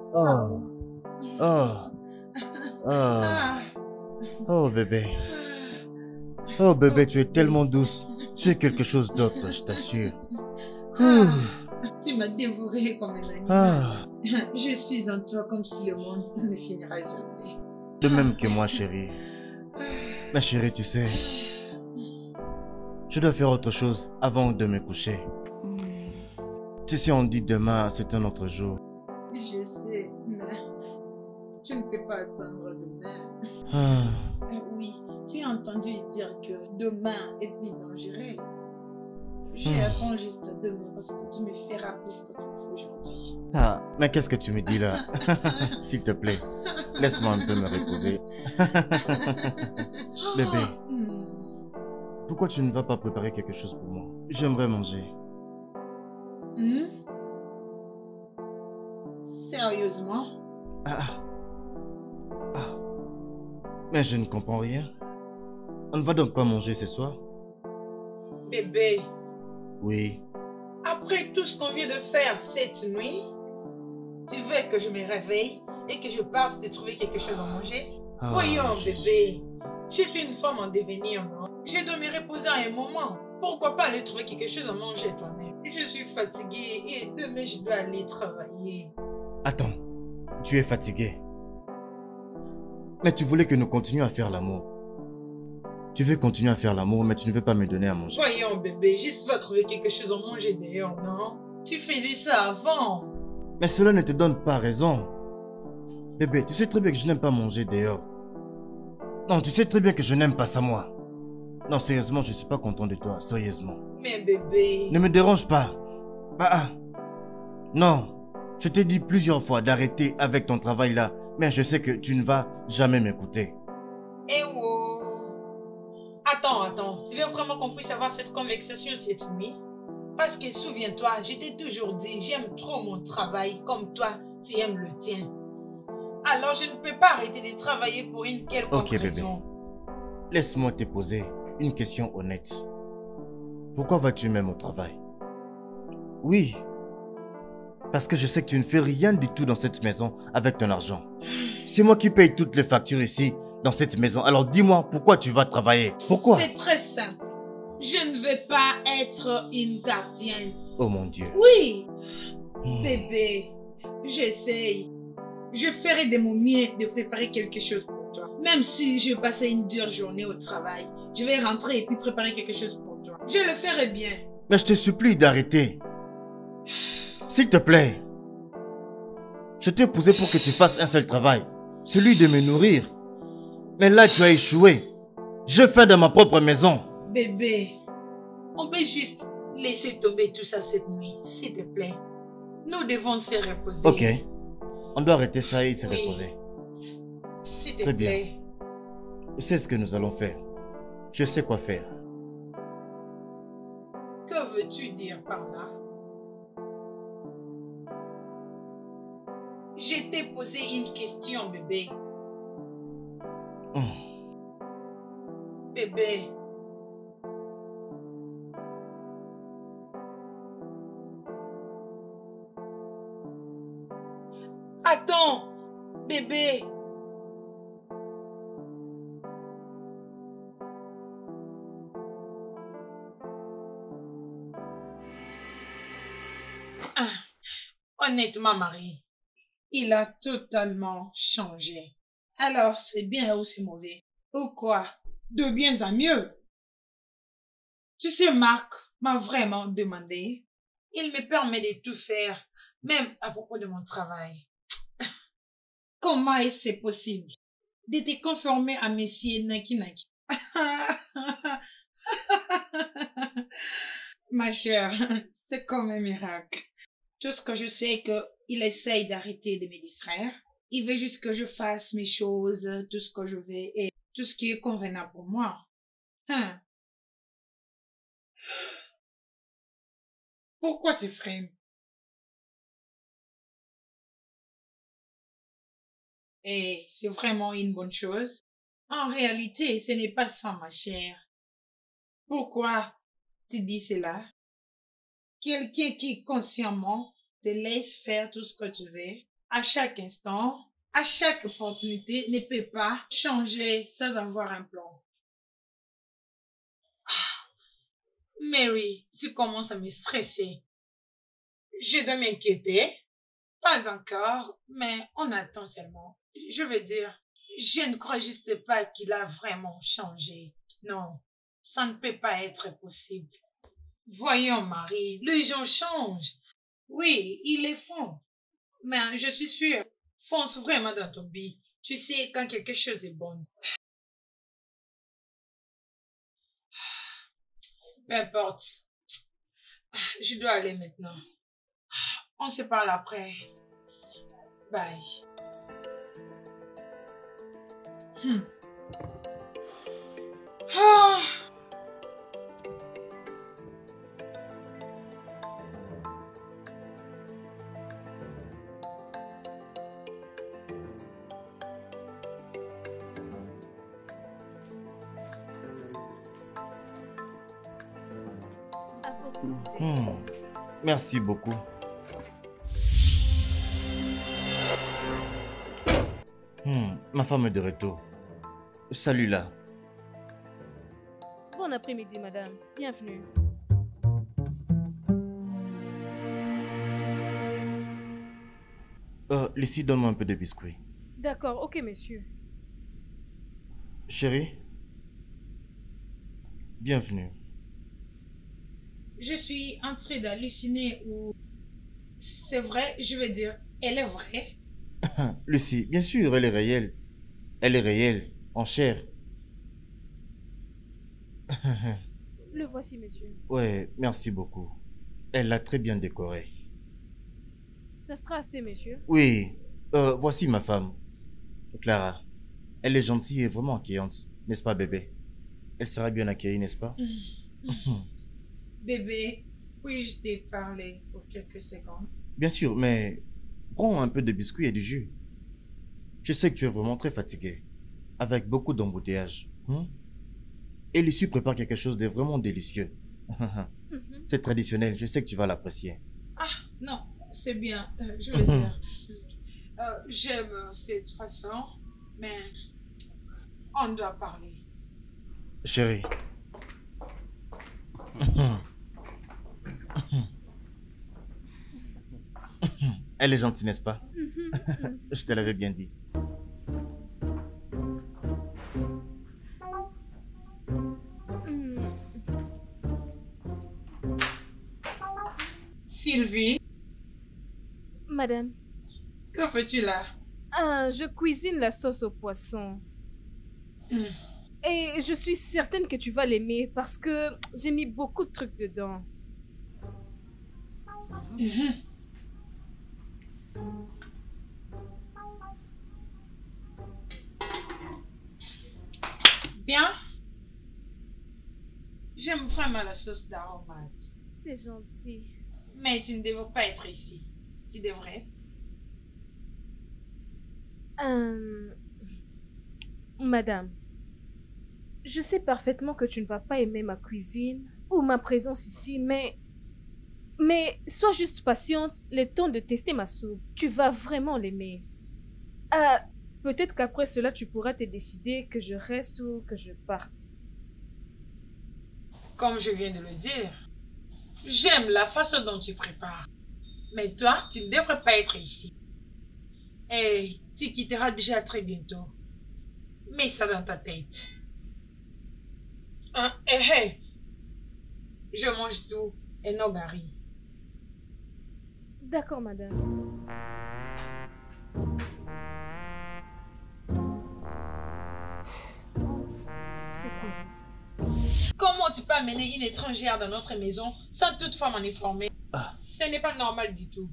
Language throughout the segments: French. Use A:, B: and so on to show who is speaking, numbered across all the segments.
A: Oh, oh, oh, oh bébé. Oh bébé, tu es tellement douce. Tu es quelque chose d'autre, je t'assure.
B: Tu m'as dévoré comme un animal.
A: Ah,
B: Je suis en toi comme si le monde ne finira jamais.
A: de même que moi, chérie. Ma chérie, tu sais, je dois faire autre chose avant de me coucher. Tu sais, on dit demain, c'est un autre jour.
B: Je sais, mais je ne peux pas attendre demain.
A: Ah,
B: Oui, tu as entendu dire que demain est plus dangereux.
A: hmm.
B: J'attends juste demain parce que tu me feras plus que tu me fais aujourd'hui.
A: Ah, mais qu'est-ce que tu me dis là? S'il te plaît, laisse-moi un peu me reposer. Bébé, pourquoi tu ne vas pas préparer quelque chose pour moi? J'aimerais manger.
B: Sérieusement?
A: Ah, ah, mais je ne comprends rien. On ne va donc pas manger ce soir?
B: Bébé,
A: Oui.
B: après tout ce qu'on vient de faire cette nuit, tu veux que je me réveille et que je parte te trouver quelque chose à manger?
A: Ah,
B: Voyons,
A: Jésus.
B: bébé, je suis une femme en devenir, non? Je dois me reposer à un moment. Pourquoi pas aller trouver quelque chose à manger toi-même? Je suis fatiguée et demain je dois aller travailler.
A: Attends, tu es fatigué. Mais tu voulais que nous continuions à faire l'amour. Tu veux continuer à faire l'amour, mais tu ne veux pas me donner à manger.
B: Voyons, bébé, juste va trouver quelque chose à manger d'ailleurs, non? Tu faisais ça avant.
A: Mais cela ne te donne pas raison. Bébé, tu sais très bien que je n'aime pas manger dehors. Non, tu sais très bien que je n'aime pas ça, moi. Non, sérieusement, je ne suis pas content de toi, sérieusement.
B: Mais bébé...
A: Ne me dérange pas. Non. Je t'ai dit plusieurs fois d'arrêter avec ton travail là, mais je sais que tu ne vas jamais m'écouter.
B: Eh oh! Attends, tu veux vraiment qu'on puisse avoir cette conversation cette nuit? Parce que souviens-toi, je t'ai toujours dit, j'aime trop mon travail comme toi, tu aimes le tien. Alors je ne peux pas arrêter de travailler pour une quelconque
A: Ok bébé,
B: raison.
A: laisse-moi te poser une question honnête. Pourquoi vas-tu même au travail? Oui, parce que je sais que tu ne fais rien du tout dans cette maison avec ton argent. C'est moi qui paye toutes les factures ici, dans cette maison. Alors dis-moi, pourquoi tu vas travailler? Pourquoi?
B: C'est très simple. Je ne veux pas être une gardienne.
A: Oh mon Dieu.
B: Oui, bébé, j'essaye. Je ferai de mon mieux de préparer quelque chose pour toi. Même si je passais une dure journée au travail, je vais rentrer et puis préparer quelque chose pour toi. Je le ferai bien.
A: Mais je te supplie d'arrêter. S'il te plaît. Je t'ai poussé pour que tu fasses un seul travail, celui de me nourrir. Mais là, tu as échoué. Je fais dans ma propre maison.
B: Bébé, on peut juste laisser tomber tout ça cette nuit, s'il te plaît. Nous devons se reposer.
A: Ok. On doit arrêter ça et se
B: Oui.
A: reposer.
B: S'il te
A: Très bien.
B: plaît.
A: Je sais ce que nous allons faire. Je sais quoi faire.
B: Que veux-tu dire par là? Je t'ai posé une question, bébé. Bébé. Attends, bébé. Ah, honnêtement, Marie, il a totalement changé. Alors, c'est bien ou c'est mauvais? Ou quoi? De bien à mieux. Tu sais, Marc m'a vraiment demandé. Il me permet de tout faire, même à propos de mon travail. Comment est-ce possible de te conformer à Monsieur Naki Naki? Ma chère, c'est comme un miracle. Tout ce que je sais, c'est qu'il essaye d'arrêter de me distraire. Il veut juste que je fasse mes choses, tout ce que je veux et tout ce qui est convenable pour moi. Hein? Pourquoi tu freines? Et c'est vraiment une bonne chose. En réalité, ce n'est pas ça, ma chère. Pourquoi tu dis cela? Quelqu'un qui consciemment te laisse faire tout ce que tu veux À chaque instant, à chaque opportunité, ne peut pas changer sans avoir un plan. Mary, tu commences à me stresser. Je dois m'inquiéter? Pas encore, mais on attend seulement. Je veux dire, je ne crois juste pas qu'il a vraiment changé. Non, ça ne peut pas être possible. Voyons, Marie, les gens changent. Oui, ils les font. Mais je suis sûre, fonce vraiment dans ton billet. Tu sais quand quelque chose est bon. Peu importe. Je dois aller maintenant. On se parle après. Bye. Hmm. Ah.
C: À votre santé.
A: Merci beaucoup. Ma femme est de retour. Salut là.
C: Bon après-midi, madame. Bienvenue.
A: Lucie, donne-moi un peu de biscuits.
C: D'accord, ok, monsieur.
A: Chérie, bienvenue.
B: Je suis en train d'halluciner ou... C'est vrai, je veux dire, elle est vraie.
A: Lucie, bien sûr, elle est réelle. Elle est réelle, en chair.
C: Le voici, monsieur.
A: Ouais, merci beaucoup. Elle l'a très bien décoré.
C: Ça sera assez, monsieur.
A: Oui, voici ma femme, Clara. Elle est gentille et vraiment accueillante, n'est-ce pas, bébé? Elle sera bien accueillie, n'est-ce pas?
B: Bébé, puis-je te parler pour quelques secondes?
A: Bien sûr, mais prends un peu de biscuits et du jus. Je sais que tu es vraiment très fatigué, avec beaucoup d'embouteillages. Et Lucie prépare quelque chose de vraiment délicieux. C'est traditionnel, je sais que tu vas l'apprécier.
B: Ah, non, c'est bien, je veux dire. J'aime cette façon, mais on doit parler.
A: Chérie. Elle est gentille, n'est-ce pas? Je te l'avais bien dit.
B: Sylvie,
C: Madame,
B: que fais-tu là?
C: je cuisine la sauce au poisson. Et je suis certaine que tu vas l'aimer parce que j'ai mis beaucoup de trucs dedans.
B: Bien. J'aime vraiment la sauce d'aromate.
C: C'est gentil.
B: Mais tu ne devrais pas être ici. Tu devrais.
C: Madame, je sais parfaitement que tu ne vas pas aimer ma cuisine ou ma présence ici, mais sois juste patiente le temps de tester ma soupe. Tu vas vraiment l'aimer. Peut-être qu'après cela, tu pourras te décider que je reste ou que je parte.
B: Comme je viens de le dire, j'aime la façon dont tu prépares. Mais toi, tu ne devrais pas être ici. Et tu quitteras déjà très bientôt. Mets ça dans ta tête. Je mange tout et non gari.
C: D'accord, madame. C'est tout.
B: Comment tu peux amener une étrangère dans notre maison sans toutefois m'en informer? Ce n'est pas normal du tout.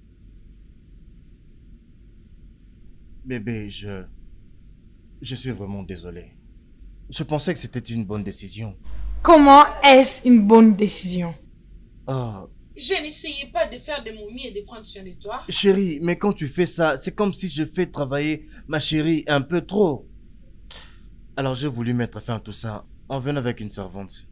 A: Bébé, je suis vraiment désolé. Je pensais que c'était une bonne décision.
B: Comment est-ce une bonne décision?
A: Je
B: n'essayais pas de faire des momies et de prendre soin de toi.
A: Chérie, mais quand tu fais ça, c'est comme si je fais travailler ma chérie un peu trop. Alors j'ai voulu mettre fin à tout ça en venant avec une servante.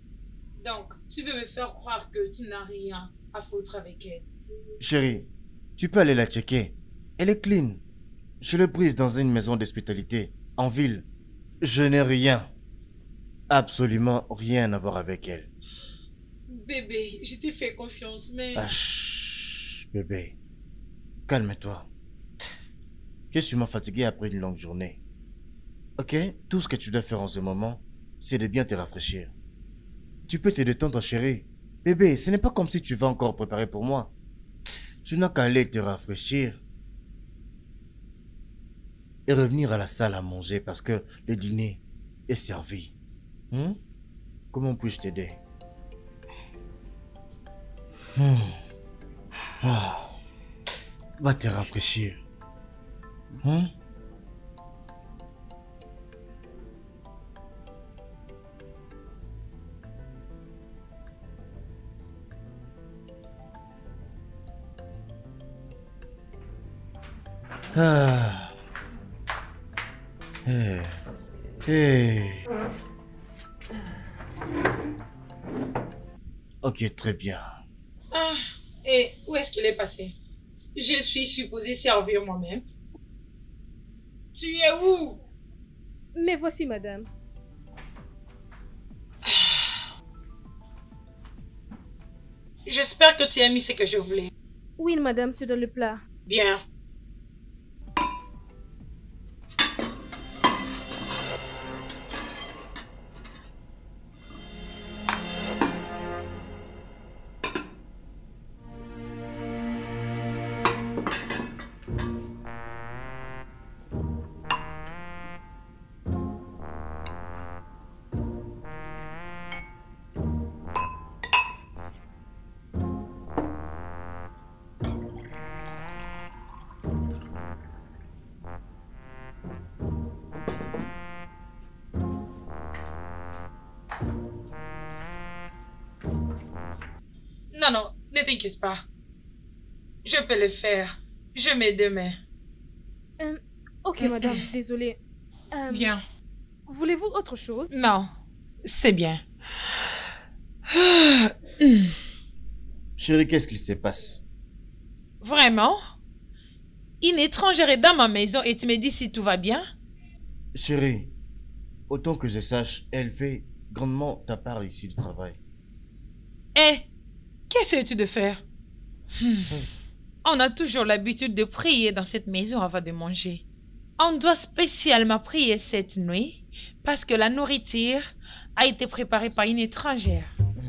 B: Donc, tu veux me faire croire que tu n'as rien à foutre avec elle?
A: Chérie, Tu peux aller la checker. Elle est clean. Je l'ai prise dans une maison d'hospitalité, en ville. Je n'ai rien, absolument rien à voir avec elle.
B: Bébé, je t'ai fait confiance, mais...
A: Ah, chut, bébé. Calme-toi. Je suis sûrement fatigué après une longue journée. Ok? Tout ce que tu dois faire en ce moment, c'est de bien te rafraîchir. Tu peux te détendre, chérie. Bébé, ce n'est pas comme si tu vas encore préparer pour moi. Tu n'as qu'à aller te rafraîchir et revenir à la salle à manger parce que le dîner est servi. Hmm? Comment puis-je t'aider? Ah, va te rafraîchir. Hmm? Ah. Hey. Hey. Ok, très bien.
B: Ah, et où est-ce qu'il est passé? Je suis supposée servir moi-même. Tu es où?
C: Mais voici, madame.
B: J'espère que tu as mis ce que je voulais.
C: Oui, madame, c'est dans le plat.
B: Bien. Non, non, ne t'inquiète pas. Je peux le faire. Je mets deux mains.
C: Ok, madame, désolée.
B: Bien.
C: Voulez-vous autre chose?
B: Non, c'est bien.
A: Chérie, qu'est-ce qu'il se passe?
B: Vraiment? Une étrangère est dans ma maison et tu me dis si tout va bien?
A: Chérie, autant que je sache, elle fait grandement ta part ici du travail.
B: Eh, qu'essaies-tu de faire? On a toujours l'habitude de prier dans cette maison avant de manger. On doit spécialement prier cette nuit parce que la nourriture a été préparée par une étrangère.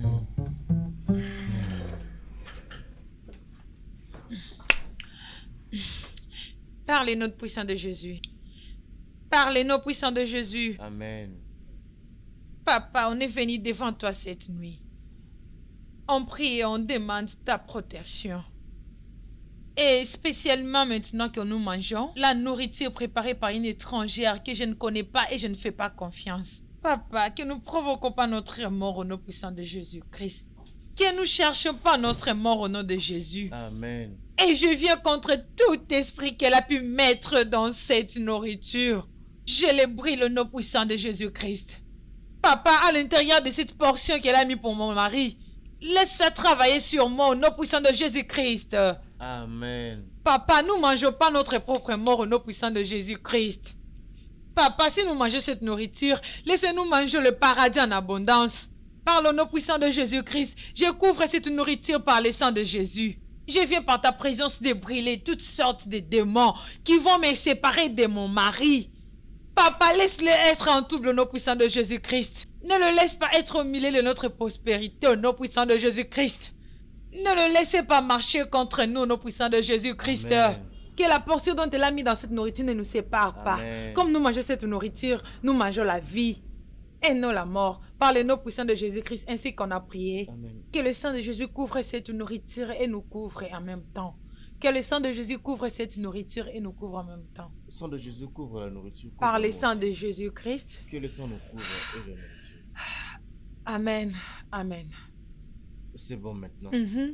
B: Parlez-nous, puissant de Jésus. Parlez-nous, puissant de Jésus.
A: Amen.
B: Papa, on est venu devant toi cette nuit. On prie et on demande ta protection. Et spécialement maintenant que nous mangeons, la nourriture préparée par une étrangère que je ne connais pas et je ne fais pas confiance. Papa, que nous ne provoquons pas notre mort au nom puissant de Jésus-Christ. Que nous ne cherchons pas notre mort au nom de Jésus.
A: Amen.
B: Et je viens contre tout esprit qu'elle a pu mettre dans cette nourriture. Je les brille au nom puissant de Jésus-Christ. Papa, à l'intérieur de cette portion qu'elle a mis pour mon mari, laisse ça travailler sur moi au nom puissant de Jésus-Christ.
A: Amen.
B: Papa, nous ne mangeons pas notre propre mort au nom puissant de Jésus-Christ. Papa, si nous mangeons cette nourriture, laissez-nous manger le paradis en abondance. Par le nom puissant de Jésus-Christ, je couvre cette nourriture par le sang de Jésus. Je viens par ta présence débrûler toutes sortes de démons qui vont me séparer de mon mari. Papa, laisse-le être en tout au nom puissant de Jésus-Christ. Ne le laisse pas être au milieu de notre prospérité au nom puissant de Jésus-Christ. Ne le laissez pas marcher contre nous au nom puissant de Jésus-Christ.
A: Amen.
B: Que la portion dont elle a mis dans cette nourriture ne nous sépare pas.
A: Amen.
B: Comme nous mangeons cette nourriture, nous mangeons la vie et non la mort. Par le nom puissant de Jésus-Christ, ainsi qu'on a prié.
A: Amen.
B: Que le sang de Jésus couvre cette nourriture et nous couvre en même temps. Que le sang de Jésus couvre cette nourriture et nous couvre en même temps.
A: Le sang de Jésus couvre la nourriture.
B: Par le
A: couvre-nous
B: sang
A: aussi.
B: de Jésus-Christ.
A: Que le sang nous couvre et la nourriture.
B: Amen. Amen.
A: C'est bon maintenant.
B: Mhm.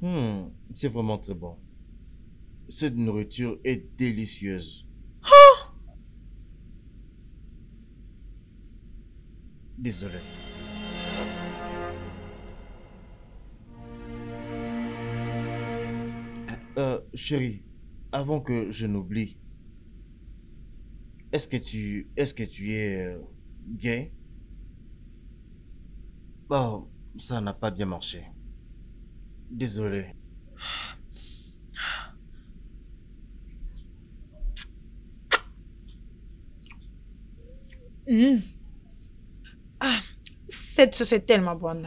A: C'est vraiment très bon. Cette nourriture est délicieuse. Désolé. Chérie, avant que je n'oublie, est-ce que tu es gay? Oh, ça n'a pas bien marché. Désolé.
B: Ah, cette sauce est tellement bonne.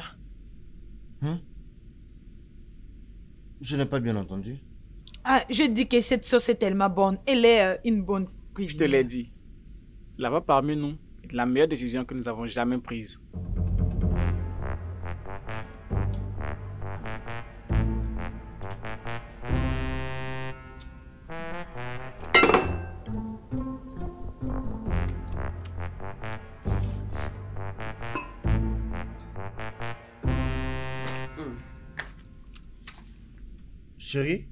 A: Je n'ai pas bien entendu.
B: Ah, je dis que cette sauce est tellement bonne. Elle est une bonne
D: Je
B: cuisine.
D: te l'ai dit. Là-bas parmi nous est la meilleure décision que nous avons jamais prise.
A: Chérie,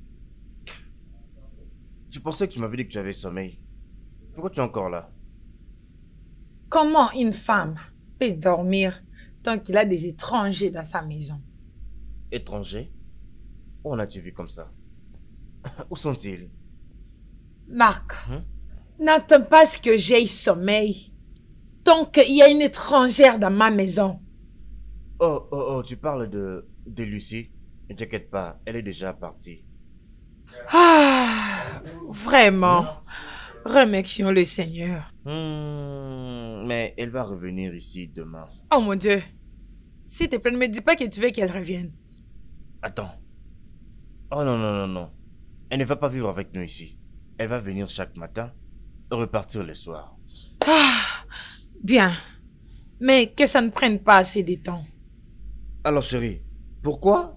A: je pensais que tu m'avais dit que tu avais sommeil. Pourquoi tu es encore là?
B: Comment une femme peut dormir tant qu'il a des étrangers dans sa maison?
A: Étranger? Où en as-tu vu comme ça? Où sont-ils?
B: Marc, n'attends pas ce que j'aie sommeil tant qu'il y a une étrangère dans ma maison.
A: Oh, tu parles de Lucie? Ne t'inquiète pas, elle est déjà partie.
B: Ah, vraiment. Remercions le Seigneur.
A: Mais elle va revenir ici demain.
B: Oh mon Dieu. S'il te plaît, ne me dis pas que tu veux qu'elle revienne.
A: Attends. Oh non. Elle ne va pas vivre avec nous ici. Elle va venir chaque matin et repartir le soir.
B: Ah, bien. Mais que ça ne prenne pas assez de temps.
A: Alors chérie, pourquoi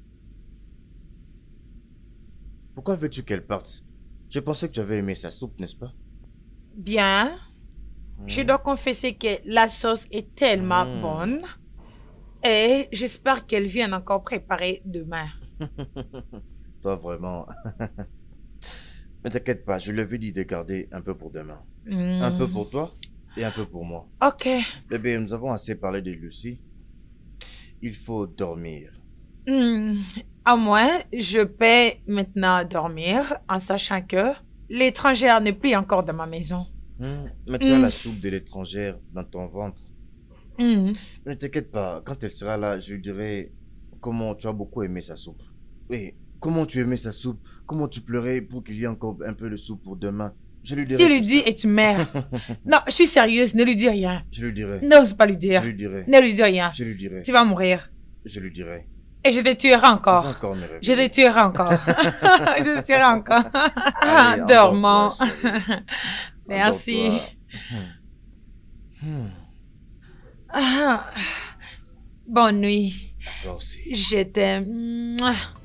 A: veux-tu qu'elle parte? Je pensais que tu avais aimé sa soupe, n'est-ce pas?
B: Bien. Je dois confesser que la sauce est tellement bonne. Et j'espère qu'elle vienne encore préparer demain.
A: Toi, vraiment. Mais t'inquiète pas, je lui avais dit de garder un peu pour demain. Un peu pour toi et un peu pour moi.
B: Ok.
A: Bébé, nous avons assez parlé de Lucie. Il faut dormir.
B: À moins, je peux maintenant dormir en sachant que l'étrangère n'est plus encore dans ma maison.
A: Mais tu as la soupe de l'étrangère dans ton ventre. Mais ne t'inquiète pas, quand elle sera là, je lui dirai comment tu as beaucoup aimé sa soupe. Oui, comment tu aimais sa soupe, comment tu pleurais pour qu'il y ait encore un peu de soupe pour demain. Je lui dirai.
B: Tu lui dis et tu meurs. Non, je suis sérieuse, ne lui dis rien.
A: Je lui dirai.
B: N'ose pas lui dire.
A: Je lui dirai.
B: Ne lui dis rien.
A: Je lui dirai.
B: Tu vas mourir.
A: Je lui dirai.
B: Et je te tuerai encore.
A: Tu vas encore me réveiller.
B: Je te tuerai encore. Je te tuerai encore.
A: Allez,
B: Dormant.
A: endors-toi, chérie.
B: Merci.
A: Endors-toi.
B: Ah. Bonne nuit.
A: Toi aussi.
B: Je t'aime.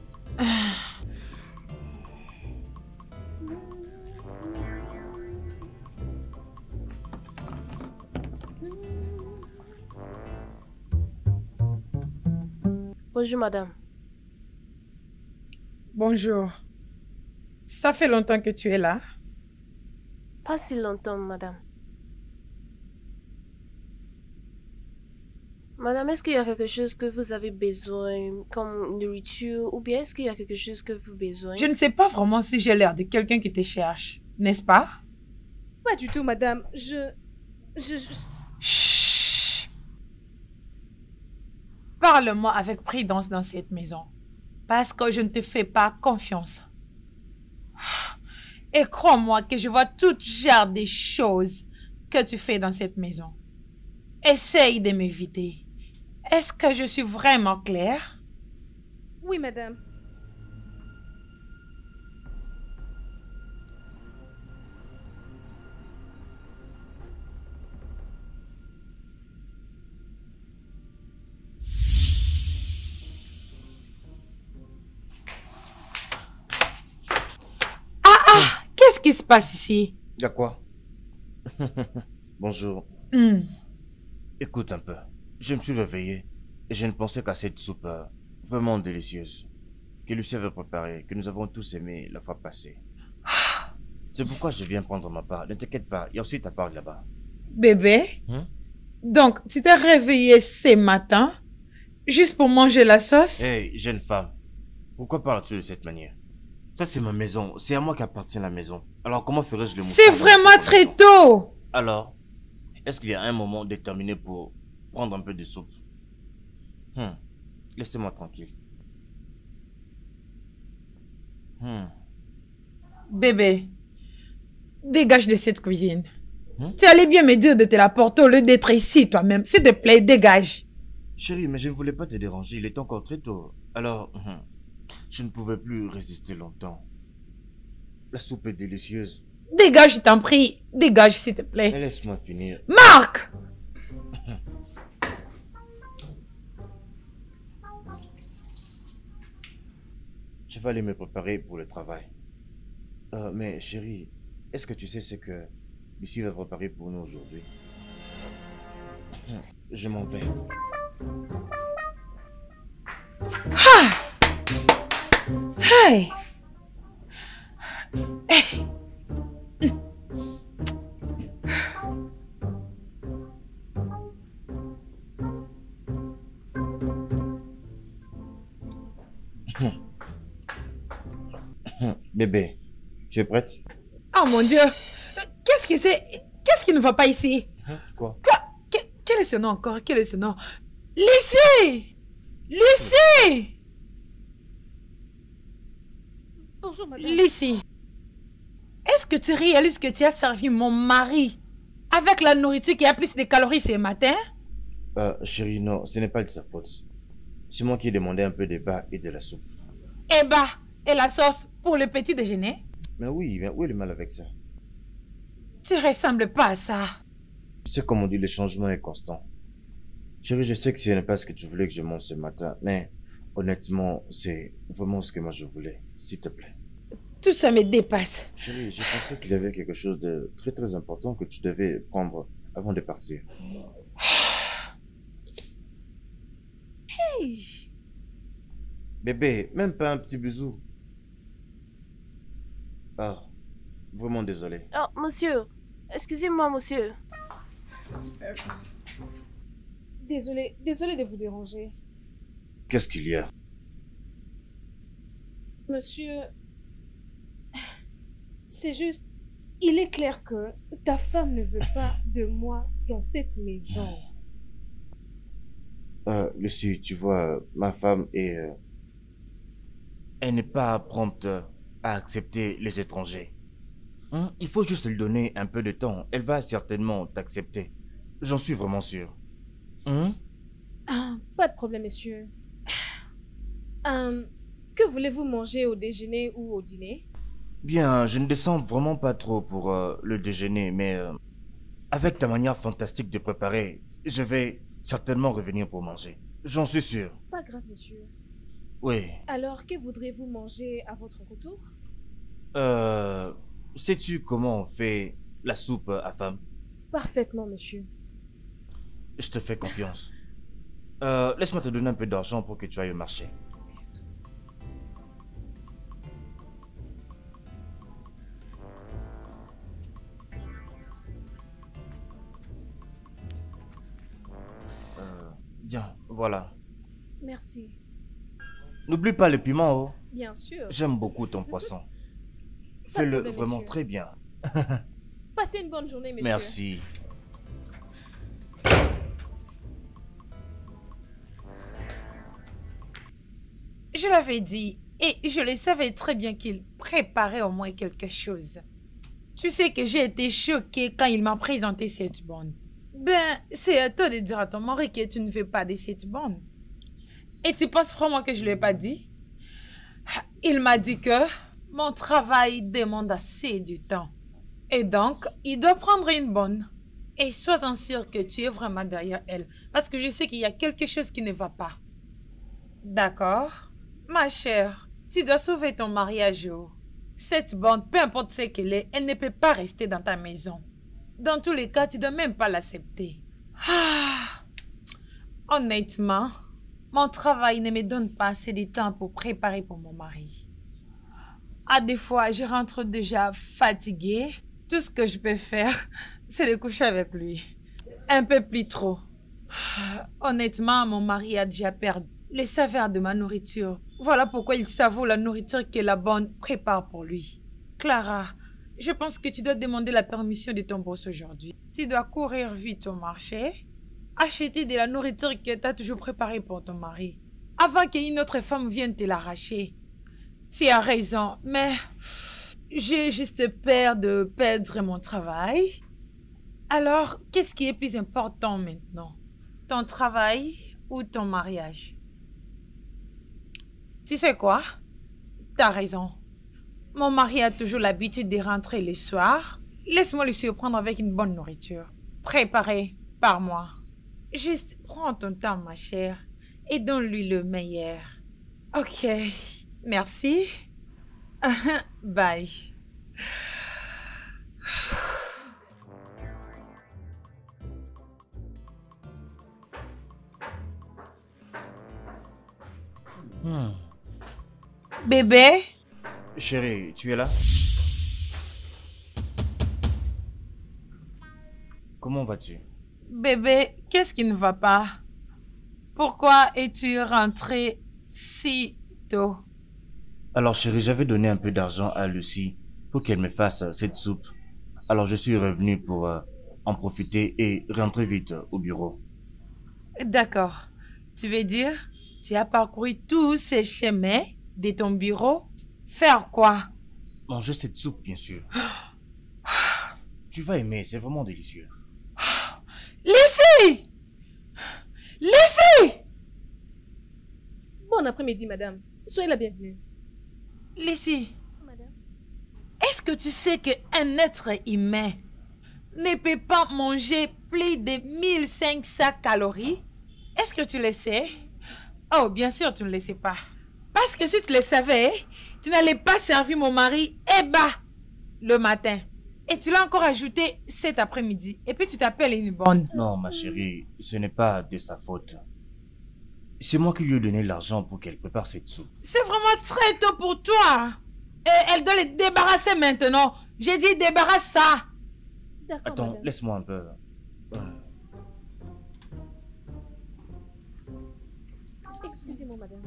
C: Bonjour, madame.
B: Bonjour. Ça fait longtemps que tu es là?
C: Pas si longtemps, madame. Madame, est-ce qu'il y a quelque chose que vous avez besoin, comme nourriture, ou bien est-ce qu'il y a quelque chose que vous avez besoin?
B: Je ne sais pas vraiment si j'ai l'air de quelqu'un qui te cherche, n'est-ce pas?
C: Pas du tout, madame.
B: Chut! Parle-moi avec prudence dans cette maison, parce que je ne te fais pas confiance. Et crois-moi que je vois toutes genre de choses que tu fais dans cette maison. Essaye de m'éviter. Est-ce que je suis vraiment claire?
C: Oui, madame.
B: Qu'est-ce qui se passe ici?
A: Y'a quoi? Bonjour. Écoute un peu. Je me suis réveillé et je ne pensais qu'à cette soupe vraiment délicieuse. que Lucie avait préparé, que nous avons tous aimé la fois passée. C'est pourquoi je viens prendre ma part. Ne t'inquiète pas, il y a aussi ta part là-bas.
B: Bébé,
A: Hein?
B: donc tu t'es réveillé ce matin juste pour manger la sauce?
A: Hey, jeune femme, pourquoi parles-tu de cette manière? Ça, c'est ma maison. C'est à moi qu'appartient la maison. Alors, comment ferais-je le
B: C'est vraiment très tôt.
A: Alors, est-ce qu'il y a un moment déterminé pour prendre un peu de soupe? Laissez-moi tranquille.
B: Bébé, dégage de cette cuisine.
A: Hein?
B: Tu allais bien me dire de te la porter au lieu d'être ici toi-même. S'il te plaît, dégage.
A: Chérie, mais je ne voulais pas te déranger. Il est encore très tôt. Alors, je ne pouvais plus résister longtemps. La soupe est délicieuse.
B: Dégage, je t'en prie. Dégage, s'il te plaît.
A: Mais laisse-moi finir.
B: Marc!
A: Je vais aller me préparer pour le travail. Mais chérie, est-ce que tu sais ce que Lucie va préparer pour nous aujourd'hui? Je m'en vais.
B: Hey!
A: Bébé, tu es prête?
B: Oh mon Dieu! Qu'est-ce que c'est? Qu'est-ce qui ne va pas ici?
A: Quoi?
B: Quel est ce nom encore? Quel est ce nom? Lucie! Lucie!
C: Bonjour, madame.
B: Lucie, est-ce que tu réalises que tu as servi mon mari avec la nourriture qui a plus de calories ce matin?
A: Chérie, non, ce n'est pas de sa faute. C'est moi qui ai demandé un peu de bas et de la soupe.
B: Eh bah, et la sauce pour le petit déjeuner?
A: Mais oui, mais où est le mal avec ça?
B: Tu ressembles pas à ça.
A: Tu sais comme on dit, le changement est constant. Chérie, je sais que ce n'est pas ce que tu voulais que je mange ce matin, mais honnêtement, c'est vraiment ce que moi je voulais. S'il te plaît.
B: Tout ça me dépasse.
A: Chérie, je pensais qu'il y avait quelque chose de très très important que tu devais prendre avant de partir.
C: Hey!
A: Bébé, même pas un petit bisou. Ah, vraiment désolé.
E: Oh, monsieur. Excusez-moi, monsieur.
C: Désolée de vous déranger.
A: Qu'est-ce qu'il y a?
C: Monsieur, c'est juste, il est clair que ta femme ne veut pas de moi dans cette maison.
A: Lucie, tu vois, ma femme est... elle n'est pas prompte à accepter les étrangers. Il faut juste lui donner un peu de temps. Elle va certainement t'accepter. J'en suis vraiment sûr.
C: Ah, pas de problème, monsieur. Que voulez-vous manger au déjeuner ou au dîner?
A: Bien, je ne descends vraiment pas trop pour le déjeuner, mais avec ta manière fantastique de préparer, je vais certainement revenir pour manger. J'en suis sûr.
C: Pas grave, monsieur.
A: Oui.
C: Alors, que voudrez-vous manger à votre retour?
A: Sais-tu comment on fait la soupe à femme?
C: Parfaitement, monsieur.
A: Je te fais confiance. Laisse-moi te donner un peu d'argent pour que tu ailles au marché. Bien, voilà.
C: Merci.
A: N'oublie pas le piment, oh.
C: Bien sûr.
A: J'aime beaucoup ton poisson.
C: Pas de
A: Fais-le
C: problème,
A: vraiment
C: monsieur.
A: très bien.
C: Passez une bonne journée, monsieur.
A: Merci.
B: Je l'avais dit et je le savais très bien qu'il préparait au moins quelque chose. Tu sais que j'ai été choquée quand il m'a présenté cette bonne. Ben, c'est à toi de dire à ton mari que tu ne veux pas de cette bonne. Et tu penses vraiment que je ne lui ai pas dit? Il m'a dit que mon travail demande assez de temps. Et donc, il doit prendre une bonne. Et sois-en sûr que tu es vraiment derrière elle. Parce que je sais qu'il y a quelque chose qui ne va pas. D'accord? Ma chère, tu dois sauver ton mariage. Cette bonne, peu importe ce qu'elle est, elle ne peut pas rester dans ta maison. Dans tous les cas, tu ne dois même pas l'accepter. Ah, honnêtement, Mon travail ne me donne pas assez de temps pour préparer pour mon mari. À des fois, je rentre déjà fatiguée. Tout ce que je peux faire, c'est de coucher avec lui. Un peu plus trop. Honnêtement, mon mari a déjà perdu les saveurs de ma nourriture. Voilà pourquoi il savoure la nourriture que la bonne prépare pour lui. Clara, je pense que tu dois demander la permission de ton boss aujourd'hui. Tu dois courir vite au marché, acheter de la nourriture que tu as toujours préparée pour ton mari, avant qu'une autre femme vienne te l'arracher. Tu as raison, mais j'ai juste peur de perdre mon travail. Alors, qu'est-ce qui est plus important maintenant? Ton travail ou ton mariage? Tu sais quoi? T'as raison. Mon mari a toujours l'habitude de rentrer le soir. Laisse-moi le surprendre avec une bonne nourriture, préparée par moi. Juste prends ton temps, ma chère, et donne-lui le meilleur. Ok, merci. Bye. Bébé?
A: Chérie, tu es là? Comment vas-tu?
B: Bébé, qu'est-ce qui ne va pas? Pourquoi es-tu rentré si tôt?
A: Alors chérie, j'avais donné un peu d'argent à Lucie pour qu'elle me fasse cette soupe. Alors je suis revenu pour en profiter et rentrer vite au bureau.
B: D'accord. Tu veux dire, tu as parcouru tous ces chemins de ton bureau? Faire quoi?
A: Manger cette soupe, bien sûr. Tu vas aimer, c'est vraiment délicieux.
B: Laissez! Laissez!
C: Bon après-midi, madame. Soyez la bienvenue.
B: Lucie,
C: Madame.
B: est-ce que tu sais qu'un être humain ne peut pas manger plus de 1500 calories? Est-ce que tu le sais? Oh, bien sûr, tu ne le sais pas. Parce que si tu le savais, tu n'allais pas servir mon mari le matin. Et tu l'as encore ajouté cet après-midi. Et puis tu t'appelles une bonne.
A: Non, ma chérie, ce n'est pas de sa faute. C'est moi qui lui ai donné l'argent pour qu'elle prépare cette soupe.
B: C'est vraiment très tôt pour toi. Et elle doit les débarrasser maintenant. J'ai dit débarrasse ça.
C: D'accord,
A: Attends,
C: madame.
A: laisse-moi un peu.
C: Excusez-moi, madame.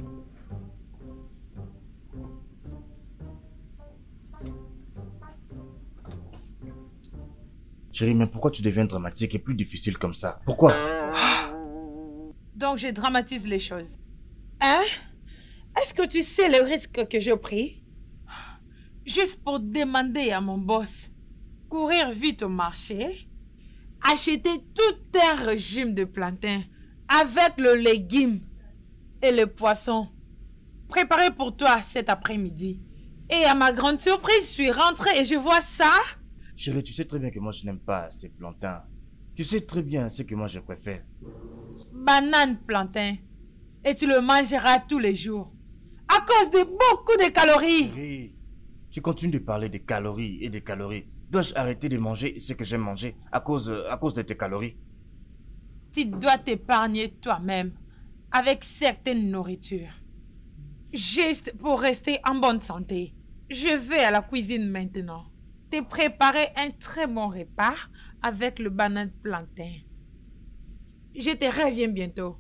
A: Chérie, mais pourquoi tu deviens dramatique et plus difficile comme ça? Pourquoi?
B: Donc je dramatise les choses. Hein? Est-ce que tu sais le risque que j'ai pris? Juste pour demander à mon boss, courir vite au marché, acheter tout un régime de plantain avec le légume et le poisson préparé pour toi cet après-midi. Et à ma grande surprise, je suis rentrée et je vois ça.
A: Chérie, tu sais très bien que moi je n'aime pas ces plantains. Tu sais très bien ce que moi je préfère.
B: Banane plantain. Et tu le mangeras tous les jours. À cause de beaucoup de calories.
A: Chérie, tu continues de parler des calories et des calories. Dois-je arrêter de manger ce que j'aime manger à cause de tes calories?
B: Tu dois t'épargner toi-même avec certaines nourritures. Juste pour rester en bonne santé. Je vais à la cuisine maintenant. Te préparer un très bon repas avec le banane plantain. Je te reviens bientôt.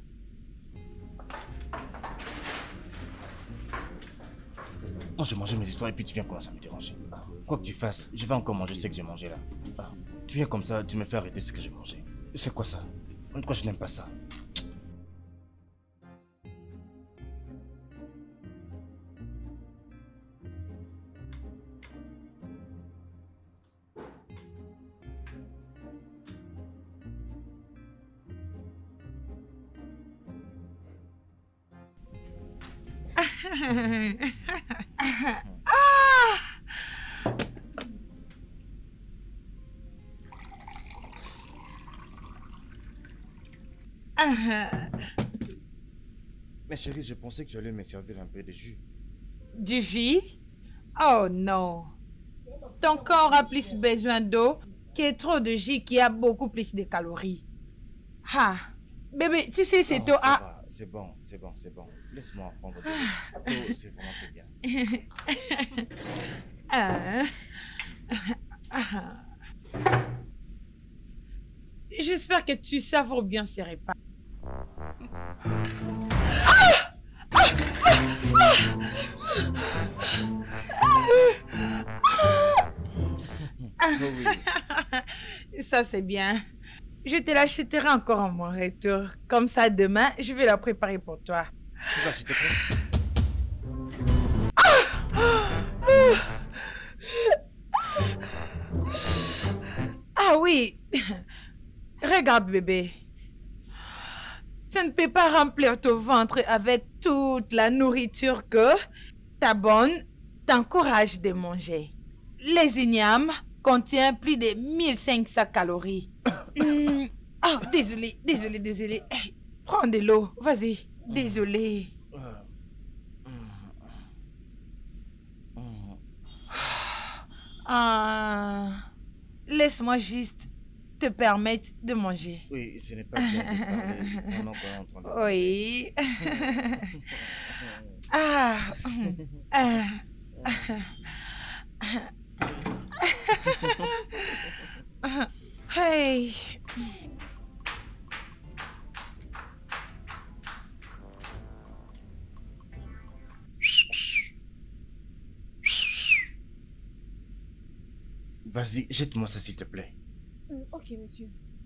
A: Moi je mangeais mes histoires et puis tu viens commencer à me déranger. Quoi que tu fasses, je vais encore manger ce que j'ai mangé là. Tu viens comme ça, tu me fais arrêter ce que j'ai mangé. C'est quoi ça? Pourquoi je n'aime pas ça? Mais chérie, je pensais que tu allais me servir un peu de jus.
B: Du jus? Oh non. Ton corps a plus besoin d'eau que trop de jus qui a beaucoup plus de calories. Ah, bébé, tu sais, cette eau a
A: c'est bon, c'est bon, c'est bon. Laisse-moi en prendre. Oh, c'est vraiment très bien.
B: Ah. Ah. J'espère que tu savoures bien ces repas.
A: Oh oui.
B: Ça, c'est bien. Je te l'achèterai encore en mon retour. Comme ça, demain, je vais la préparer pour toi.
A: Tu vas, s'il te plaît.
B: Ah oui. Regarde, bébé. Tu ne peux pas remplir ton ventre avec toute la nourriture que ta bonne t'encourage de manger. Les ignames contiennent plus de 1500 calories. Oh, désolé. Hey, prends de l'eau, vas-y. Désolé. Ah, laisse-moi juste te permettre de manger.
A: Oui, ce n'est pas bien de parler pendant qu'on est en train de manger.
B: Oui. Ah. Ah. Hey.
A: Vas-y, jette-moi ça, s'il te plaît.
C: Ok, monsieur.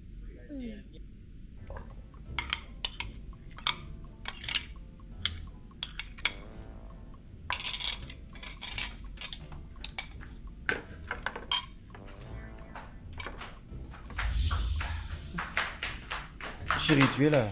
A: Chérie, tu es là?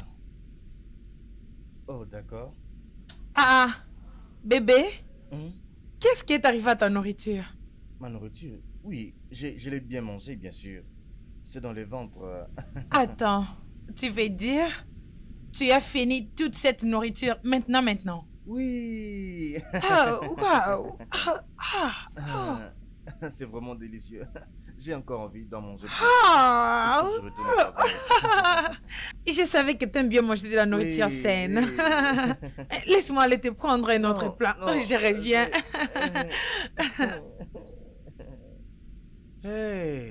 A: Oh, d'accord.
B: Ah, bébé,
A: Hum,
B: qu'est-ce qui est arrivé à ta nourriture?
A: Ma nourriture? Oui, je l'ai bien mangé, bien sûr. C'est dans le ventre.
B: Attends, tu veux dire, tu as fini toute cette nourriture maintenant?
A: Oui.
B: Ah, waouh. Ah.
A: C'est vraiment délicieux. J'ai encore envie d'en manger plus.
B: Ah.
A: Il faut que je retourne au travail.
B: Je savais que t'aimes bien manger de la nourriture
A: Oui,
B: saine.
A: oui.
B: Laisse-moi aller te prendre un autre
A: Non,
B: plat.
A: non,
B: Je reviens.
A: Hey.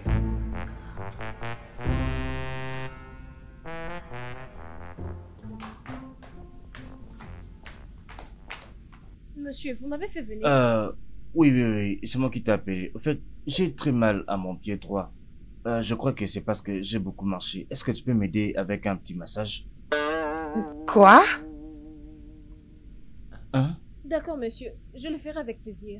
C: Monsieur, vous m'avez fait venir.
A: Oui, c'est moi qui t'ai appelé. En fait, j'ai très mal à mon pied droit. Je crois que c'est parce que j'ai beaucoup marché. Est-ce que tu peux m'aider avec un petit massage?
B: Quoi?
A: Hein?
C: D'accord, monsieur. Je le ferai avec plaisir.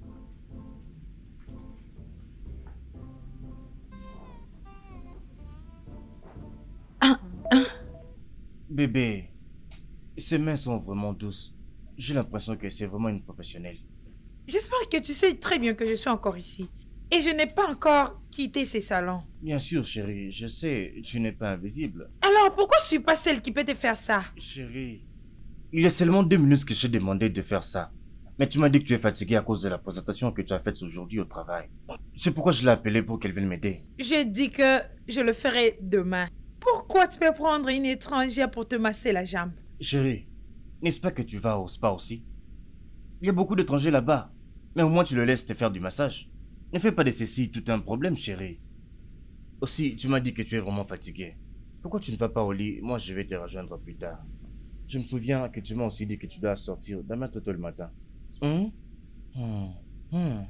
A: Bébé, ses mains sont vraiment douces. J'ai l'impression que c'est vraiment une professionnelle.
B: J'espère que tu sais très bien que je suis encore ici. Et je n'ai pas encore quitté ces salons.
A: Bien sûr, chérie, je sais, tu n'es pas invisible.
B: Alors pourquoi je suis pas celle qui peut te faire ça?
A: Chérie, il y a seulement 2 minutes que je t'ai demandé de faire ça. Mais tu m'as dit que tu es fatiguée à cause de la présentation que tu as faite aujourd'hui au travail. C'est pourquoi je l'ai appelée pour qu'elle vienne m'aider.
B: Je dis que je le ferai demain. Pourquoi tu peux prendre une étrangère pour te masser la jambe?
A: Chérie, n'est-ce pas que tu vas au spa aussi? Il y a beaucoup d'étrangers là-bas. Mais au moins tu le laisses te faire du massage. Ne fais pas de ceci tout un problème, chérie. Aussi, tu m'as dit que tu es vraiment fatiguée. Pourquoi tu ne vas pas au lit? Moi, je vais te rejoindre plus tard. Je me souviens que tu m'as aussi dit que tu dois sortir demain très tôt le matin. Hum? Hum.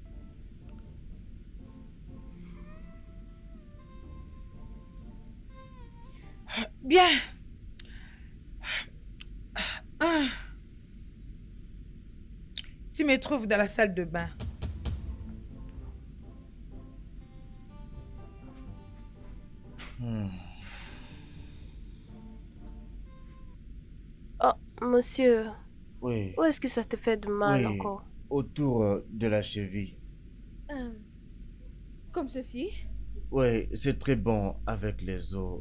B: Bien. Ah. Tu me trouves dans la salle de bain.
E: Oh, monsieur,
A: Oui,
E: où est-ce que ça te fait de mal
A: oui,
E: encore?
A: autour de la cheville.
C: Comme ceci.
A: Oui, c'est très bon avec les os.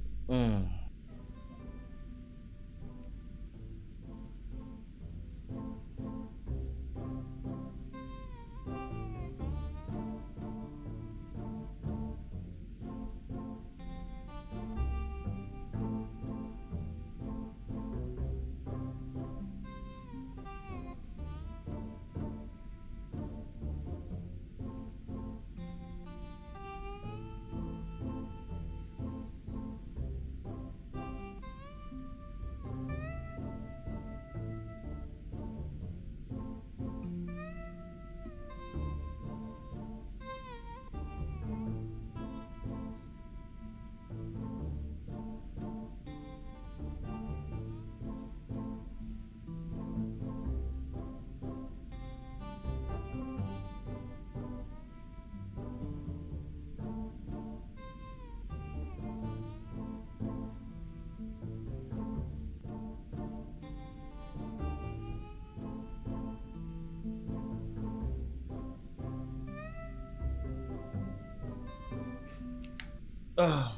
A: Ah.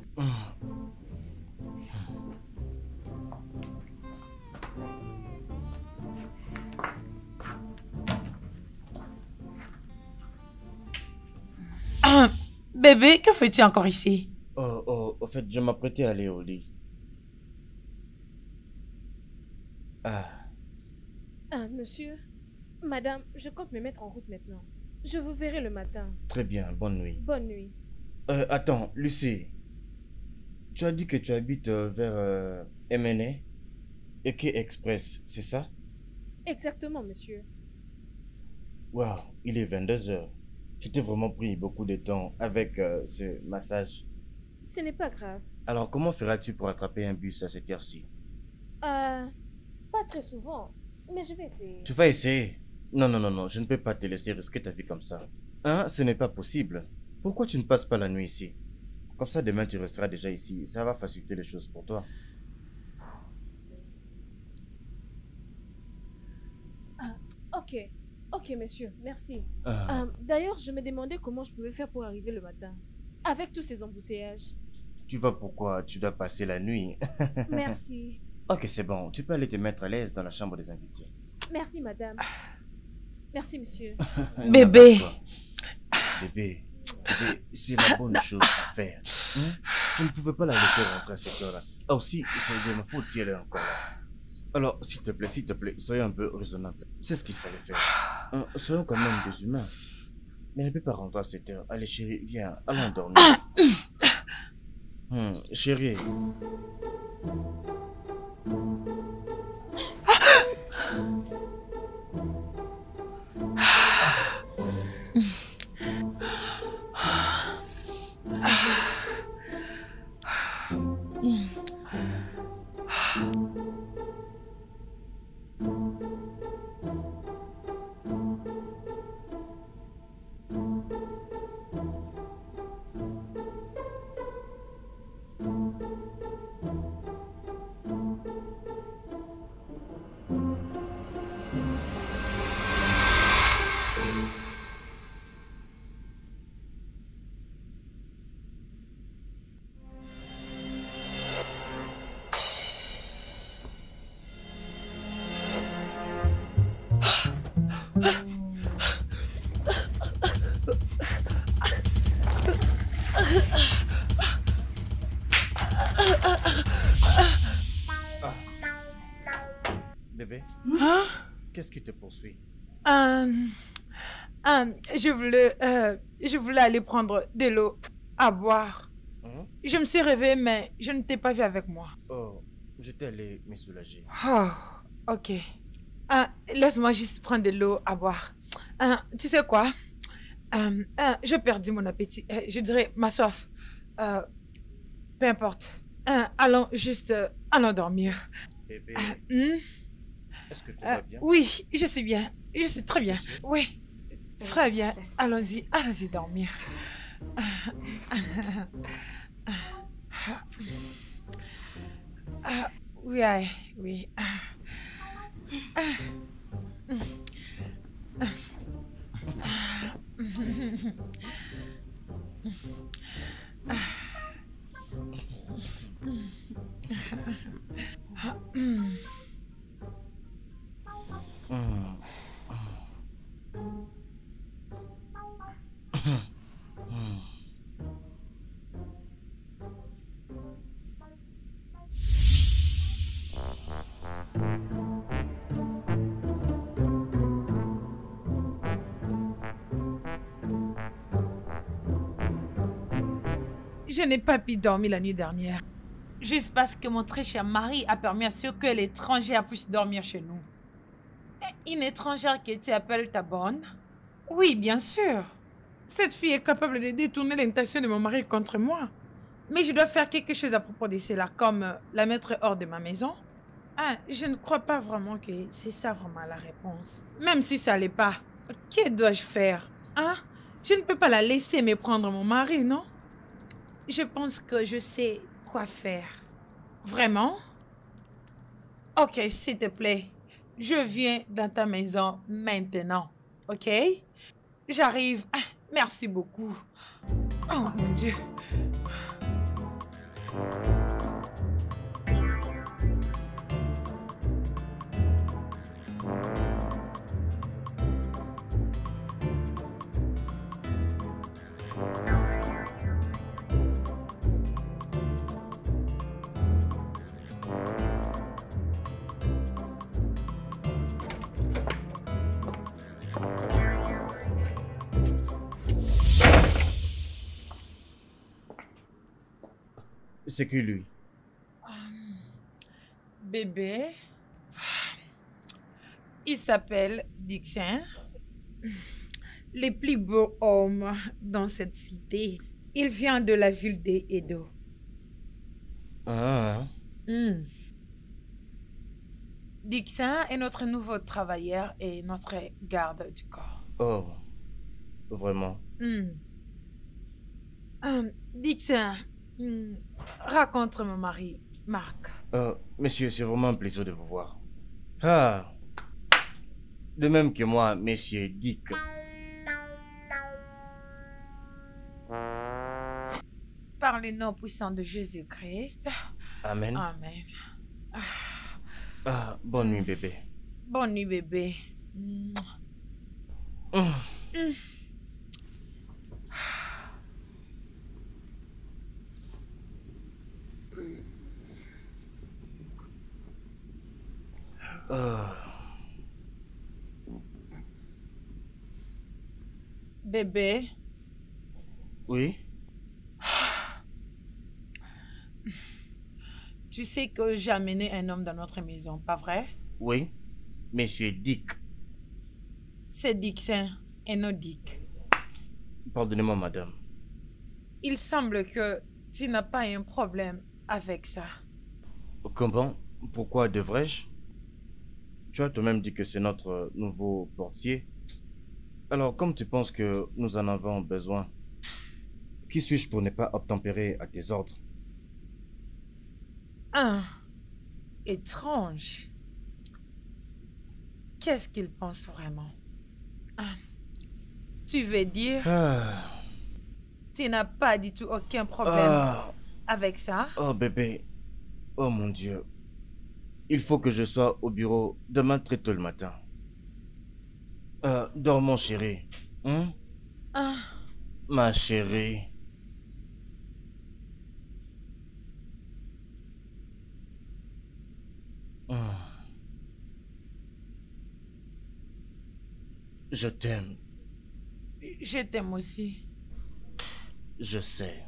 B: Bébé, que fais-tu encore ici?
A: Au fait, je m'apprêtais à aller au lit. Ah,
C: Ah, monsieur, madame, je compte me mettre en route maintenant. Je vous verrai le matin.
A: très bien, bonne nuit.
C: Bonne nuit.
A: Attends, Lucie, tu as dit que tu habites vers MNA, Eke Express, c'est ça?
C: Exactement, monsieur.
A: Waouh, il est 22h. Tu t'es vraiment pris beaucoup de temps avec ce massage.
C: Ce n'est pas grave.
A: Alors, comment feras-tu pour attraper un bus à cette heure-ci?
C: Pas très souvent, mais je vais essayer.
A: Tu vas essayer? Non, non, non, non, je ne peux pas te laisser risquer ta vie comme ça. Hein, ce n'est pas possible. Pourquoi tu ne passes pas la nuit ici? Comme ça, demain, tu resteras déjà ici. Ça va faciliter les choses pour toi.
C: Ok, ok, monsieur, merci.
A: Ah,
C: D'ailleurs, je me demandais comment je pouvais faire pour arriver le matin. Avec tous ces embouteillages.
A: tu vas pourquoi? Tu dois passer la nuit.
C: Merci.
A: Ok, c'est bon. Tu peux aller te mettre à l'aise dans la chambre des invités.
C: Merci, madame. Merci, monsieur.
B: Bébé.
A: Bébé, c'est la bonne chose à faire. Hein? Je ne pouvais pas la laisser rentrer à cette heure-là. Ah aussi, c'est de ma faute si elle est encore là. Alors, s'il te plaît, soyez un peu raisonnable. C'est ce qu'il fallait faire. Hein, soyons quand même des humains. Mais elle ne peut pas rentrer à cette heure. Allez, chérie, viens, allons dormir. Chérie. Bébé, qu'est-ce qui te poursuit?
B: Je voulais aller prendre de l'eau à boire. Je me suis réveillée, mais je ne t'ai pas vu avec moi.
A: Oh, j'étais allé me soulager.
B: Oh, ok. Laisse-moi juste prendre de l'eau à boire. Tu sais quoi? J'ai perdu mon appétit. Je dirais ma soif. Peu importe. Allons juste... allons dormir.
A: Bébé,
B: Hmm?
A: est-ce que tu vas bien?
B: Oui, je suis bien. Je suis très bien. Oui, très bien. Allons-y, allons-y dormir. Oui, oui. Je n'ai pas pu dormir la nuit dernière. Juste parce que mon très cher mari a permis à ce que l'étrangère puisse dormir chez nous. Une étrangère que tu appelles ta bonne? Oui, bien sûr. Cette fille est capable de détourner l'intention de mon mari contre moi. Mais je dois faire quelque chose à propos de cela, comme la mettre hors de ma maison. Je ne crois pas vraiment que c'est ça vraiment la réponse. Même si ça l'est pas, que dois-je faire? Je ne peux pas la laisser me prendre mon mari, non? Je pense que je sais quoi faire. Vraiment? Ok, s'il te plaît. Je viens dans ta maison maintenant. Ok? J'arrive. Merci beaucoup. Oh mon Dieu.
A: c'est qui lui?
B: Bébé, il s'appelle Dixon. Le plus beau homme dans cette cité. Il vient de la ville d'Edo.
A: Ah,
B: Dixon est notre nouveau travailleur et notre garde du corps.
A: oh, vraiment.
B: Dixon, raconte mon mari, Marc.
A: Monsieur, c'est vraiment un plaisir de vous voir. Ah, de même que moi, monsieur Dick.
B: Par le nom puissant de Jésus-Christ.
A: Amen.
B: Amen.
A: Ah, bonne nuit, bébé.
B: Bonne nuit, bébé. Bébé,
A: Oui?
B: tu sais que j'ai amené un homme dans notre maison, pas vrai?
A: Oui? Monsieur Dick.
B: C'est Dixon et non Dick.
A: Pardonnez-moi, madame.
B: Il semble que tu n'as pas un problème avec ça.
A: Comment? Pourquoi devrais-je? Tu as toi-même dit que c'est notre nouveau portier. Alors, comme tu penses que nous en avons besoin, qui suis-je pour ne pas obtempérer à tes ordres?
B: Étrange. Qu'est-ce qu'il pense vraiment? Tu veux dire, tu n'as pas du tout aucun problème avec ça?
A: Oh bébé, oh mon Dieu. Il faut que je sois au bureau demain très tôt le matin. Dors mon chéri. Ma chérie. Je t'aime.
B: Je t'aime aussi.
A: Je sais.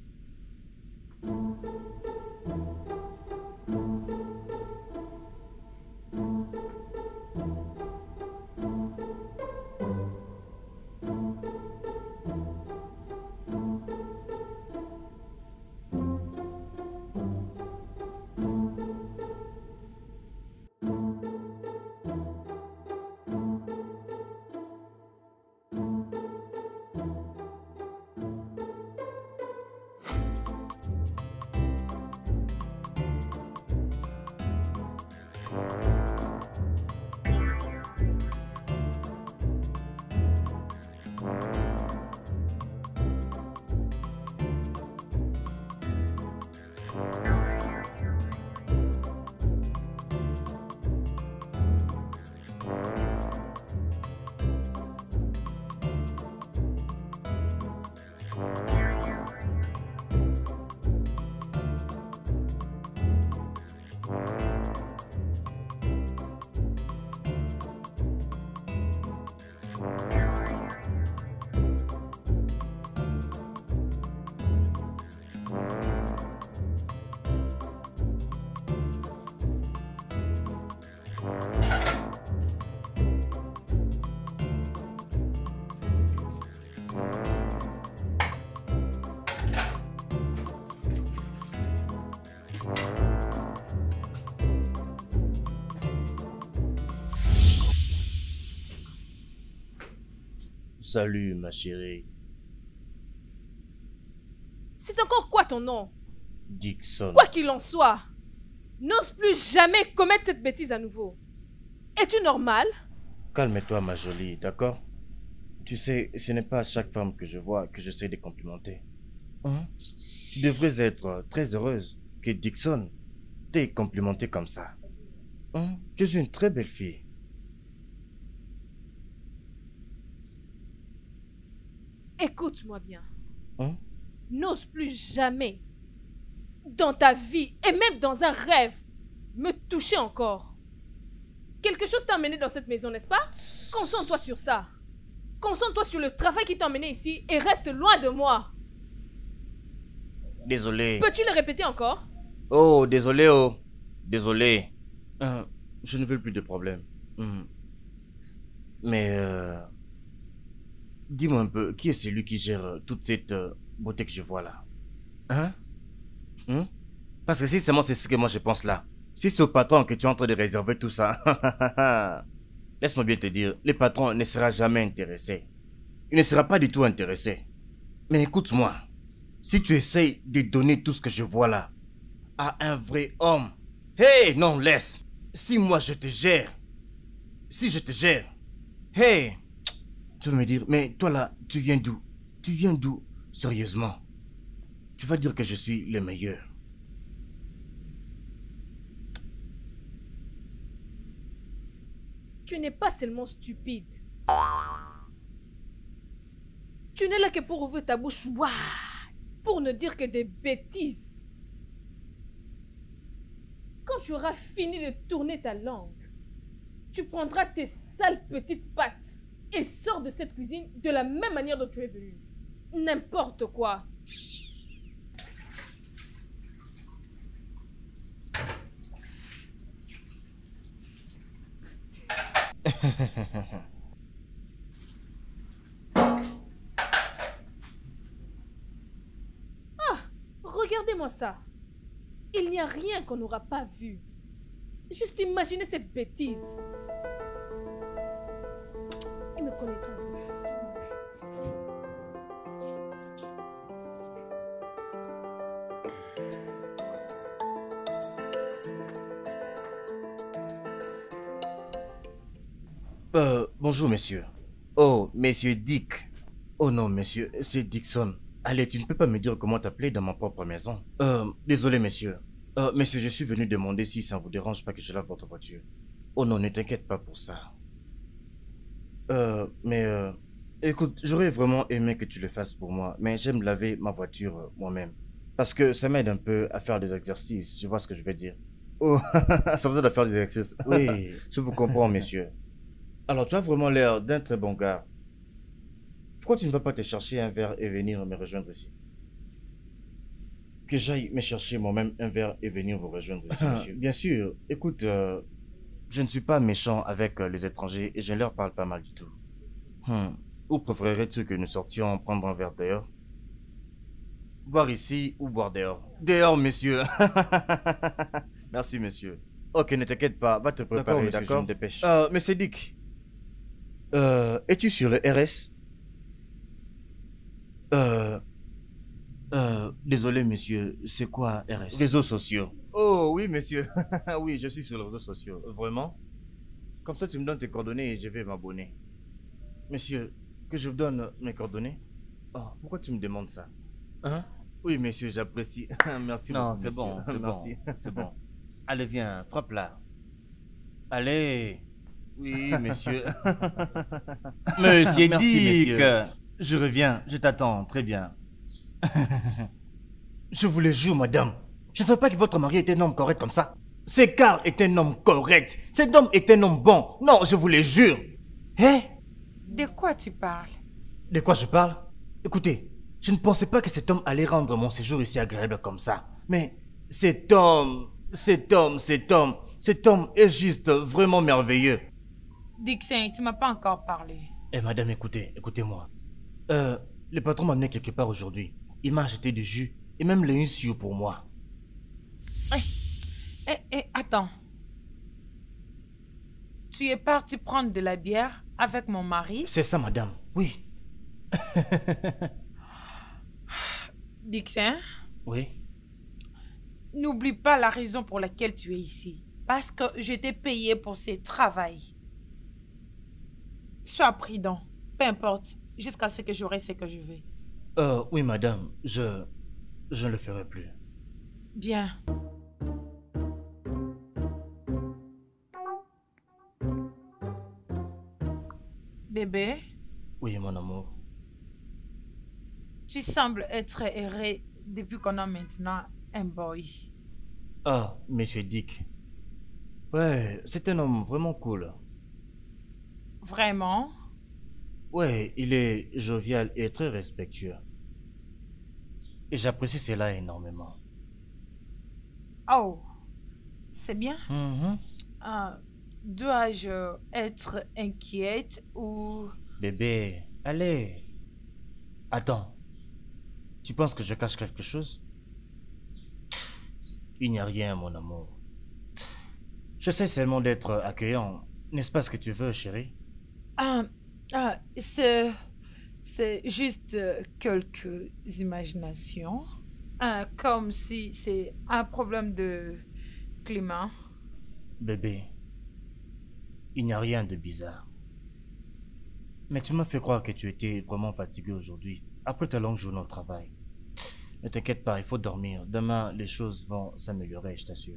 A: Salut, ma chérie.
C: C'est encore quoi ton nom?
A: Dixon.
C: Quoi qu'il en soit, n'ose plus jamais commettre cette bêtise à nouveau. Es-tu normal?
A: Calme-toi, ma jolie, d'accord? Tu sais, ce n'est pas à chaque femme que je vois que j'essaie de complimenter. Tu devrais être très heureuse que Dixon t'ait complimenté comme ça. Tu es une très belle fille.
C: Écoute-moi bien. N'ose plus jamais, dans ta vie et même dans un rêve, me toucher encore. Quelque chose t'a emmené dans cette maison, n'est-ce pas? Concentre-toi sur ça. Concentre-toi sur le travail qui t'a emmené ici et reste loin de moi.
A: Désolé.
C: Peux-tu le répéter encore?
A: Oh, désolé, oh. Désolé. Je ne veux plus de problème. Mais, dis-moi un peu, qui est celui qui gère toute cette beauté que je vois là? Hein? Parce que si seulement c'est ce que moi je pense là, si c'est au patron que tu es en train de réserver tout ça, laisse-moi bien te dire, le patron ne sera jamais intéressé. Il ne sera pas du tout intéressé. Mais écoute-moi, si tu essayes de donner tout ce que je vois là à un vrai homme, hey, non, laisse. Si moi je te gère, si je te gère, hey, tu vas me dire, mais toi là, tu viens d'où? Tu viens d'où? Sérieusement. Tu vas dire que je suis le meilleur.
C: Tu n'es pas seulement stupide. Tu n'es là que pour ouvrir ta bouche, waouh, pour ne dire que des bêtises. Quand tu auras fini de tourner ta langue, tu prendras tes sales petites pattes et sors de cette cuisine de la même manière dont tu es venu. N'importe quoi. Ah, regardez-moi ça. Il n'y a rien qu'on n'aura pas vu. Juste imaginez cette bêtise. Il me connaîtra.
A: Bonjour, monsieur. Oh, monsieur Dick. Oh non, monsieur, c'est Dixon. Allez, tu ne peux pas me dire comment t'appeler dans ma propre maison. Désolé, monsieur. Monsieur, je suis venu demander si ça ne vous dérange pas que je lave votre voiture. Oh non, ne t'inquiète pas pour ça. Écoute, j'aurais vraiment aimé que tu le fasses pour moi, mais j'aime laver ma voiture moi-même. Parce que ça m'aide un peu à faire des exercices, tu vois ce que je veux dire. Oh, ça vous aide à faire des exercices. Oui, je vous comprends, monsieur. Alors, tu as vraiment l'air d'un très bon gars. Pourquoi tu ne vas pas te chercher un verre et venir me rejoindre ici? Que j'aille me chercher moi-même un verre et venir vous rejoindre ici, monsieur. Bien sûr. Écoute, je ne suis pas méchant avec les étrangers et je ne leur parle pas mal du tout. Ou préférerais-tu que nous sortions prendre un verre dehors? Boire ici ou boire dehors? Dehors, monsieur. Merci, monsieur. Ok, ne t'inquiète pas, va te préparer, d'accord? Je me dépêche. Monsieur Dick, es-tu sur le RS? Désolé, monsieur, c'est quoi RS? Réseaux sociaux. Oh, oui, monsieur. Oui, je suis sur les réseaux sociaux. Vraiment? Comme ça, tu me donnes tes coordonnées et je vais m'abonner. Monsieur, que je vous donne mes coordonnées? Oh, pourquoi tu me demandes ça? Hein? Oui, monsieur, j'apprécie. Merci beaucoup. Non, c'est bon, c'est bon. C'est bon. Allez, viens, frappe là. Allez. Oui, monsieur. Monsieur Dick. Je reviens, je t'attends, très bien. Je vous le jure, madame. Je ne savais pas que votre mari était un homme correct comme ça. C'est car est un homme correct. Cet homme est un homme bon. Non, je vous le jure. Hein?
B: De quoi tu parles?
A: De quoi je parle? Écoutez, je ne pensais pas que cet homme allait rendre mon séjour ici agréable comme ça. Mais cet homme est juste vraiment merveilleux.
B: Dixon, tu m'as pas encore parlé.
A: Eh madame, écoutez-moi. Le patron m'a amené quelque part aujourd'hui. Il m'a acheté du jus et même les sioux pour moi.
B: Attends. Tu es parti prendre de la bière avec mon mari?
A: C'est ça, madame, oui.
B: Dixon?
A: Oui?
B: N'oublie pas la raison pour laquelle tu es ici. Parce que je t'ai payé pour ce travail. Sois prudent. Peu importe. Jusqu'à ce que j'aurai ce que je veux.
A: Oui, madame. Je ne le ferai plus.
B: Bien. Bébé?
A: Oui, mon amour.
B: Tu sembles être heureux depuis qu'on a maintenant un boy.
A: Ah, monsieur Dick. Ouais, c'est un homme vraiment cool.
B: Vraiment?
A: Ouais, il est jovial et très respectueux. Et j'apprécie cela énormément.
B: Oh, c'est bien.
A: Mhm.
B: Dois-je être inquiète ou...
A: Bébé, allez. Attends. Tu penses que je cache quelque chose? Il n'y a rien, mon amour. J'essaie seulement d'être accueillant. N'est-ce pas ce que tu veux, chérie?
B: Ah, c'est juste quelques imaginations. Comme si c'est un problème de climat.
A: Bébé, il n'y a rien de bizarre. Mais tu m'as fait croire que tu étais vraiment fatigué aujourd'hui, après ta longue journée au travail. Ne t'inquiète pas, il faut dormir. Demain, les choses vont s'améliorer, je t'assure.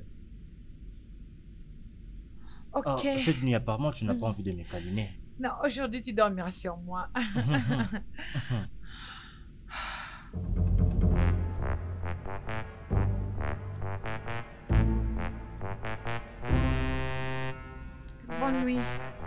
A: Ah,
B: Ok.
A: cette nuit, apparemment, tu n'as pas envie de me câliner.
B: Non, aujourd'hui tu dormiras sur moi. Bonne nuit.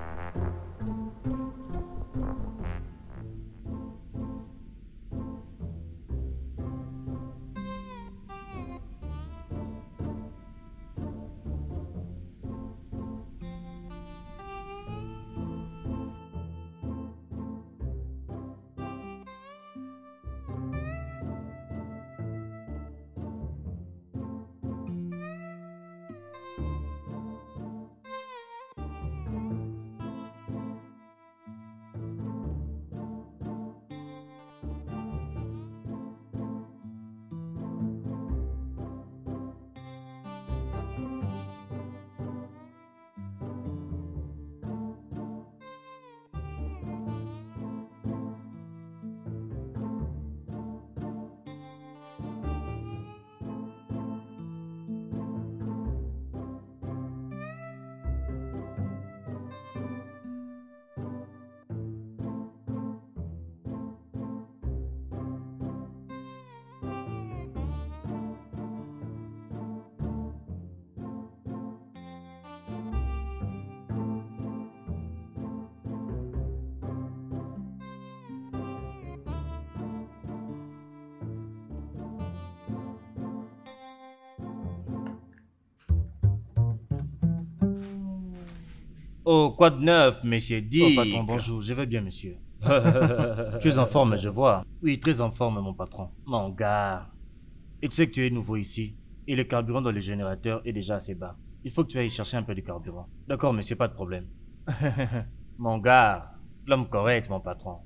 A: Oh, quoi de neuf, monsieur Dick? Oh, patron, bonjour, je vais bien, monsieur. Tu es en forme, je vois. Oui, très en forme, mon patron. Mon gars. Et tu sais que tu es nouveau ici. Et le carburant dans le générateur est déjà assez bas. Il faut que tu ailles chercher un peu de carburant. D'accord, monsieur, pas de problème. Mon gars, l'homme correct, mon patron.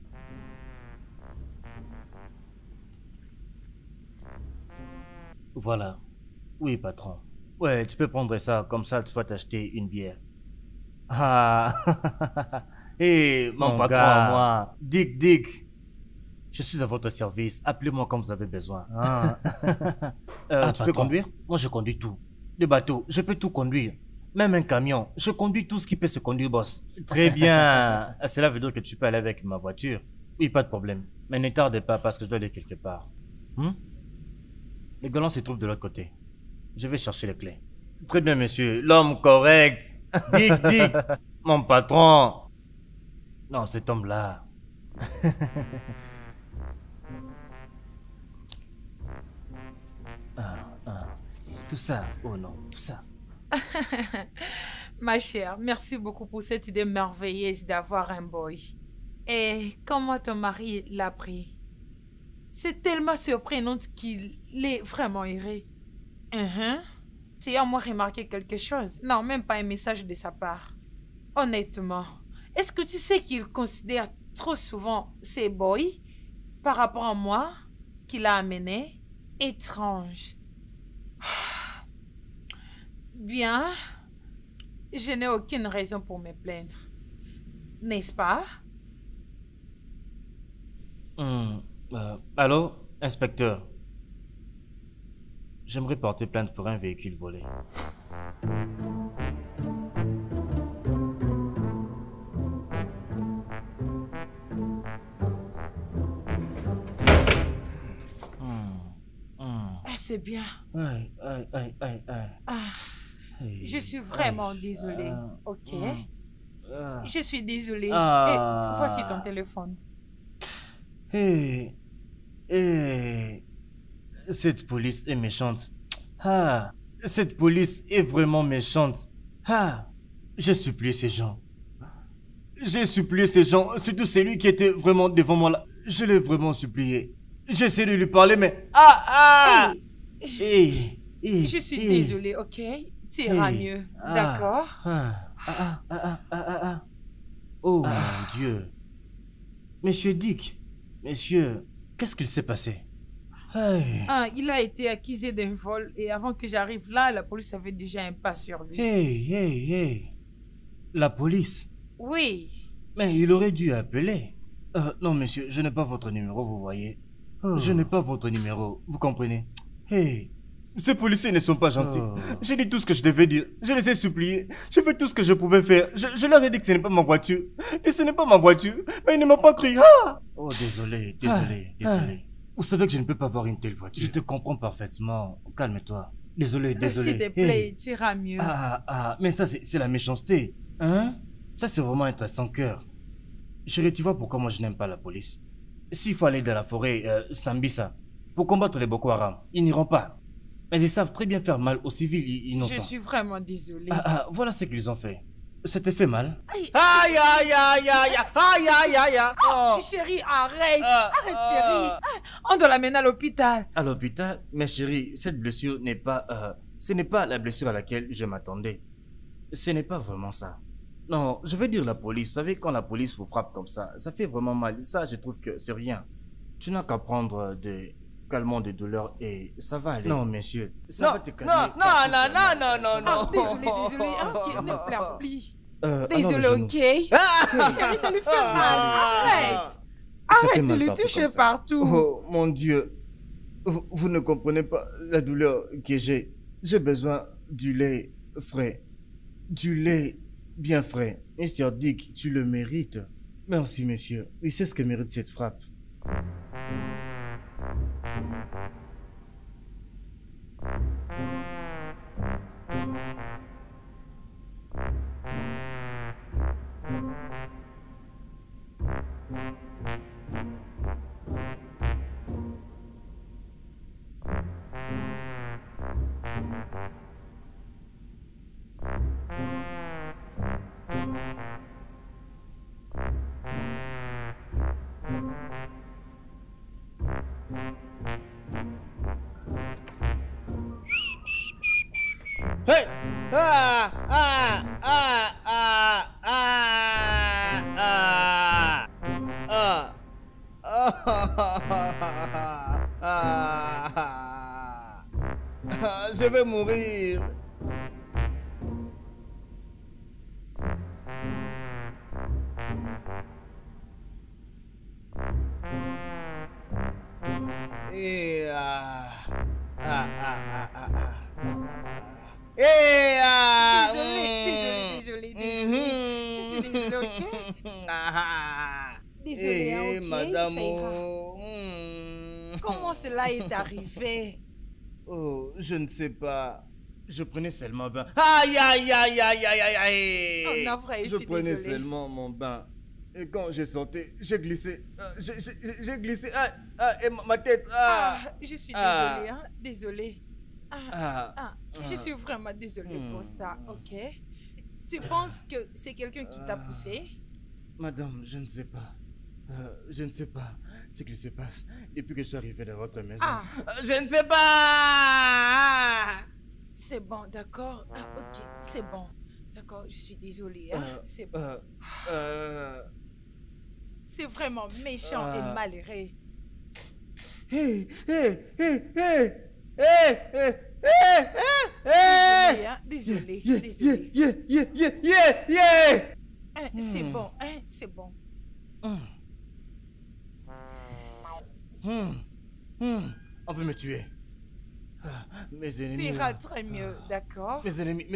A: Voilà. Oui, patron. Ouais, tu peux prendre ça, comme ça tu vas t'acheter une bière. Ah, hé, mon patron,
D: gars.
A: moi, Dick. Je suis à votre service. Appelez-moi quand vous avez besoin.
D: Ah,
A: Tu peux conduire? Moi, je conduis tout. Le bateau, je peux tout conduire. Même un camion. Je conduis tout ce qui peut se conduire, boss. Très bien. Cela veut dire que tu peux aller avec ma voiture. Oui, pas de problème. Mais ne tarde pas parce que je dois aller quelque part. Le galant se trouve de l'autre côté. Je vais chercher les clés. Très bien, monsieur. L'homme correct. Dick. Mon patron. Non, cet homme-là. Tout ça. Oh non, tout ça.
B: Ma chère, merci beaucoup pour cette idée merveilleuse d'avoir un boy. Et comment ton mari l'a pris? C'est tellement surprenant qu'il est vraiment heureux. Tu as moi remarqué quelque chose? Non, même pas un message de sa part. Honnêtement, est-ce que tu sais qu'il considère trop souvent ses boys par rapport à moi qu'il a amené? Étrange. Bien, je n'ai aucune raison pour me plaindre. N'est-ce pas?
A: Allô, inspecteur. J'aimerais porter plainte pour un véhicule volé.
B: C'est bien.
A: Aïe.
B: Je suis vraiment désolée, ok? Je suis désolée.
A: Ah.
B: Et voici ton téléphone.
A: cette police est méchante. Ah, cette police est vraiment méchante. Ah, j'ai supplié ces gens. J'ai supplié ces gens, surtout celui qui était vraiment devant moi là. Je l'ai vraiment supplié. J'ai essayé de lui parler, mais...
B: Je suis désolée, ok? Tu iras mieux, d'accord?
A: Oh mon Dieu. Monsieur Dick, monsieur, qu'est-ce qu'il s'est passé?
B: Il a été accusé d'un vol et avant que j'arrive là, la police avait déjà un pas sur lui.
A: La police?
B: Oui.
A: Mais il aurait dû appeler. Non, monsieur, je n'ai pas votre numéro, vous voyez. Je n'ai pas votre numéro, vous comprenez? Ces policiers ne sont pas gentils. J'ai dit tout ce que je devais dire. Je les ai suppliés. J'ai fait tout ce que je pouvais faire. Je leur ai dit que ce n'est pas ma voiture. Et ce n'est pas ma voiture. Mais ils ne m'ont pas cru. Oh, désolé. Vous savez que je ne peux pas avoir une telle voiture. Je te comprends parfaitement. Calme-toi. Désolé.
B: S'il te plaît, tu iras mieux.
A: Mais ça, c'est la méchanceté. Hein? Ça, c'est vraiment être sans cœur. Chérie, tu vois pourquoi moi je n'aime pas la police? S'il faut aller dans la forêt, Sambisa, pour combattre les Boko Haram, ils n'iront pas. Mais ils savent très bien faire mal aux civils innocents.
B: Je suis vraiment désolée.
A: Voilà ce qu'ils ont fait. C'était fait mal.
B: Aïe.
A: Oh.
B: Chérie, arrête. Arrête, chérie. On doit l'amener à l'hôpital.
A: À l'hôpital? Mais chérie, cette blessure n'est pas... ce n'est pas la blessure à laquelle je m'attendais. Ce n'est pas vraiment ça. Non, je veux dire la police. Vous savez, quand la police vous frappe comme ça fait vraiment mal. Ça, je trouve que c'est rien. Tu n'as qu'à prendre des calmants de douleur et ça va aller. Non, monsieur. Ça va te calmer. Non.
B: Désolé. Ne pleure plus. Désolé, ok? Chérie, ça lui fait mal. Arrête. Arrête de le toucher partout.
A: Oh, mon Dieu. Vous ne comprenez pas la douleur que j'ai. J'ai besoin du lait frais. Du lait bien frais. Mr. Dick, tu le mérites. Merci, monsieur. Oui, c'est ce que mérite cette frappe. Hey! Je vais mourir.
B: Désolé. Je suis désolée, ok? Désolée, ok?
A: Madame.
B: Ça ira. Comment cela est arrivé?
A: Oh, je ne sais pas. Je prenais seulement bain. Aïe.
B: Oh non, vrai,
A: Je
B: suis
A: prenais
B: désolée.
A: seulement mon bain. Et quand j'ai sauté, j'ai glissé. J'ai glissé. Et ma tête.
B: Je suis désolée, hein? Désolée.
A: Ah.
B: Je suis vraiment désolée pour ça, ok? Tu penses que c'est quelqu'un qui t'a poussé?
A: Madame, je ne sais pas. Je ne sais pas ce qui se passe depuis que je suis arrivé dans votre maison. Je ne sais pas.
B: C'est bon, d'accord? Ok, c'est bon. D'accord, je suis désolée, hein? C'est bon. C'est vraiment méchant et malheureux. Désolée, hein? Désolée. C'est bon, hein? C'est bon.
A: On veut me tuer. Mes ennemis.
B: Tu iras très mieux, d'accord?
A: Mes ennemis.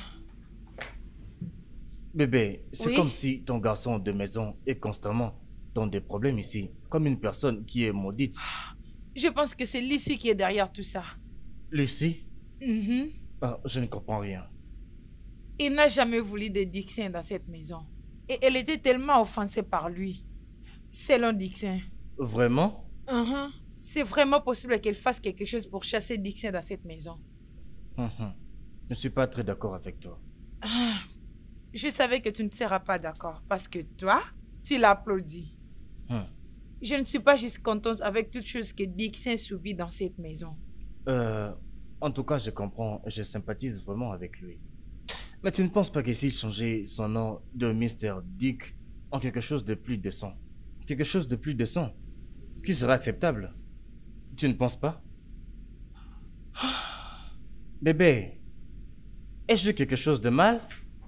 A: Bébé, c'est
B: Oui?
A: comme si ton garçon de maison est constamment dans des problèmes ici, comme une personne qui est maudite.
B: Je pense que c'est Lucie qui est derrière tout ça.
A: Lucie?
B: Mhm.
A: Ah, je ne comprends rien.
B: Il n'a jamais voulu de Dixon dans cette maison. Et elle était tellement offensée par lui. Selon Dixon.
A: Vraiment?
B: C'est vraiment possible qu'elle fasse quelque chose pour chasser Dixon dans cette maison.
A: Je ne suis pas très d'accord avec toi.
B: Je savais que tu ne seras pas d'accord parce que toi, tu l'applaudis. Je ne suis pas juste contente avec toutes choses que Dixon subit dans cette maison.
A: En tout cas, je comprends et je sympathise vraiment avec lui. Mais tu ne penses pas qu'essayer de changer son nom de Mr. Dick en quelque chose de plus décent? Quelque chose de plus décent qui sera acceptable? Tu ne penses pas? Bébé, ai-je vu quelque chose de mal?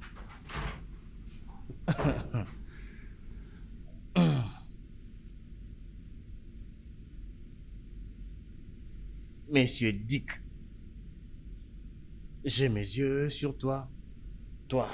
A: Monsieur Dick, j'ai mes yeux sur toi. Toi.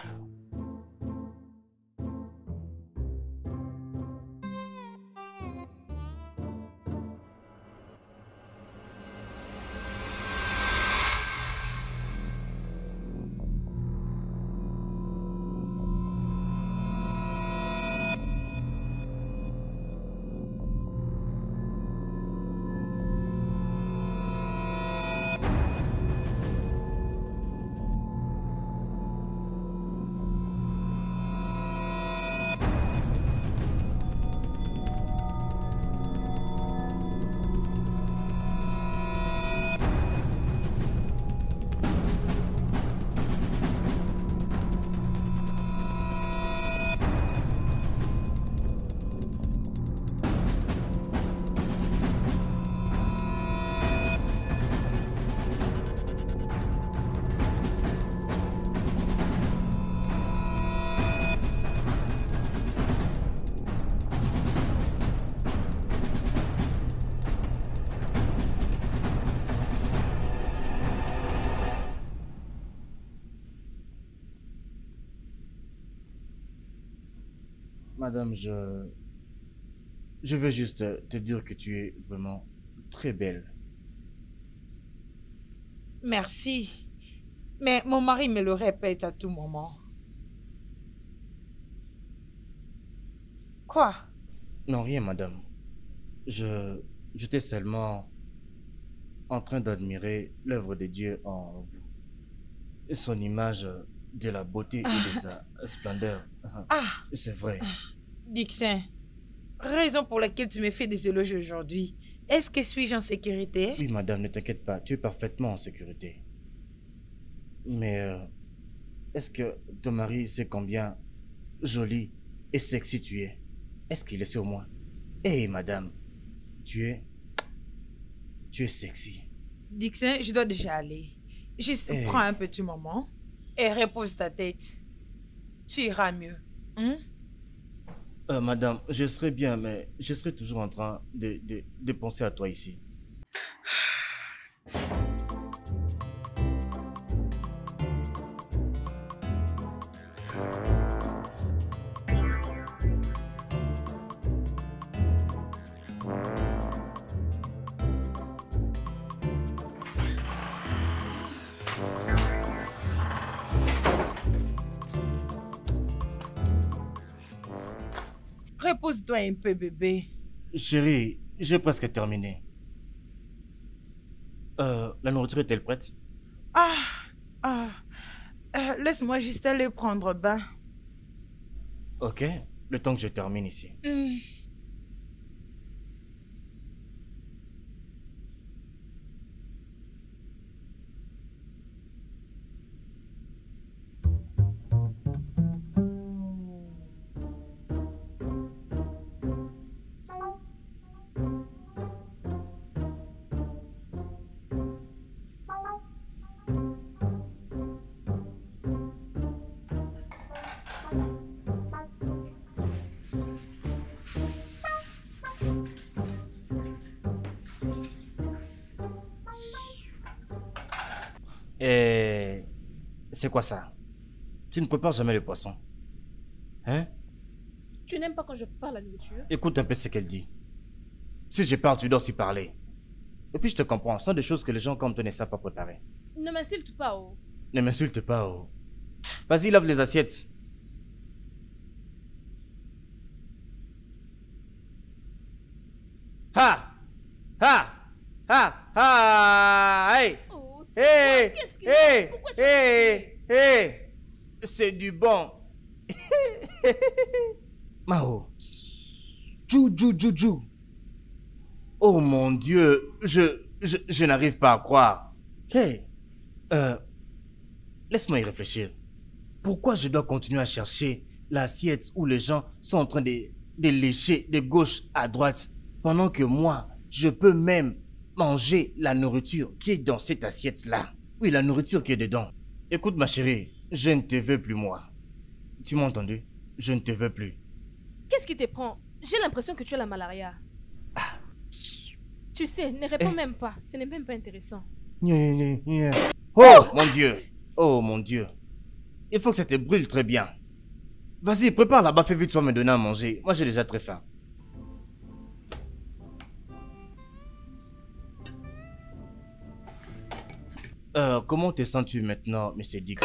A: Madame, je veux juste te dire que tu es vraiment très belle.
B: Merci. Mais mon mari me le répète à tout moment. Quoi?
A: Non, rien, madame. J'étais seulement en train d'admirer l'œuvre de Dieu en vous. Son image de la beauté et de sa splendeur. C'est vrai.
B: Dixon, raison pour laquelle tu me fais des éloges aujourd'hui. Est-ce que suis-je en sécurité?
A: Oui, madame, ne t'inquiète pas, tu es parfaitement en sécurité. Mais est-ce que ton mari sait combien jolie et sexy tu es? Est-ce qu'il le sait au moins? Hé, madame, tu es sexy.
B: Dixon, je dois déjà aller. Juste prends un petit moment et repose ta tête. Tu iras mieux.
A: Madame, je serai bien, mais je serai toujours en train de penser à toi ici.
B: Repose-toi un peu, bébé.
A: Chérie, j'ai presque terminé. La nourriture est-elle prête?
B: Laisse-moi juste aller prendre bain.
A: Ok, le temps que je termine ici. Et c'est quoi ça? Tu ne prépares jamais le poisson. Hein?
C: Tu n'aimes pas quand je parle à la nourriture?
A: Écoute un peu ce qu'elle dit. Si je parle, tu dois aussi parler. Et puis je te comprends, ce sont des choses que les gens comme toi ne savent pas préparer.
C: Ne m'insulte pas, oh.
A: Ne m'insulte pas, oh. Vas-y, lave les assiettes. Ha! Ha! Ha! Ha! Hey!
C: Oh, c'est
A: Hey!
C: quoi? Qu'est-ce qu'il y a?
A: Hey!
C: Pourquoi tu
A: Hey! Hey! C'est du bon. Mao. Jou, jou, jou, jou. Oh mon Dieu, je n'arrive pas à croire. Hey! Laisse-moi y réfléchir. Pourquoi je dois continuer à chercher l'assiette où les gens sont en train de lécher de gauche à droite pendant que moi, je peux même manger la nourriture qui est dans cette assiette-là? Oui, la nourriture qui est dedans. Écoute ma chérie, je ne te veux plus moi. Tu m'as entendu? Je ne te veux plus.
C: Qu'est-ce qui te prend? J'ai l'impression que tu as la malaria. Tu sais, ne réponds même pas. Ce n'est même pas intéressant.
A: Oh mon Dieu! Oh mon Dieu! Il faut que ça te brûle très bien. Vas-y, prépare là-bas, fais vite, tu vas me donner à manger. Moi, j'ai déjà très faim. Comment te sens-tu maintenant, Monsieur Dick?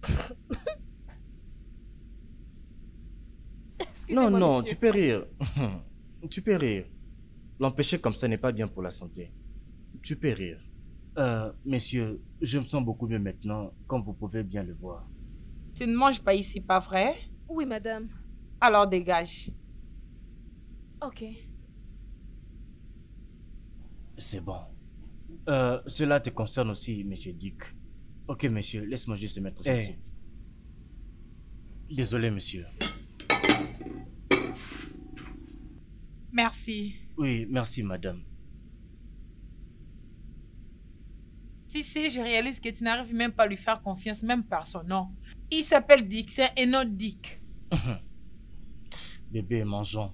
A: Non,
C: Excusez-moi,
A: non,
C: monsieur.
A: tu peux rire. Tu peux rire. L'empêcher comme ça n'est pas bien pour la santé. Tu peux rire. Messieurs, je me sens beaucoup mieux maintenant, comme vous pouvez bien le voir.
B: Tu ne manges pas ici, pas vrai?
C: Oui, madame.
B: Alors dégage.
C: Ok.
A: C'est bon. Cela te concerne aussi, Monsieur Dick. Ok, monsieur, laisse-moi juste mettre cette soupe. Désolé, monsieur.
B: Merci.
A: Oui, merci, madame.
B: Tu sais, je réalise que tu n'arrives même pas à lui faire confiance, même par son nom. Il s'appelle Dick, c'est un autre Dick.
A: Bébé, mangeons.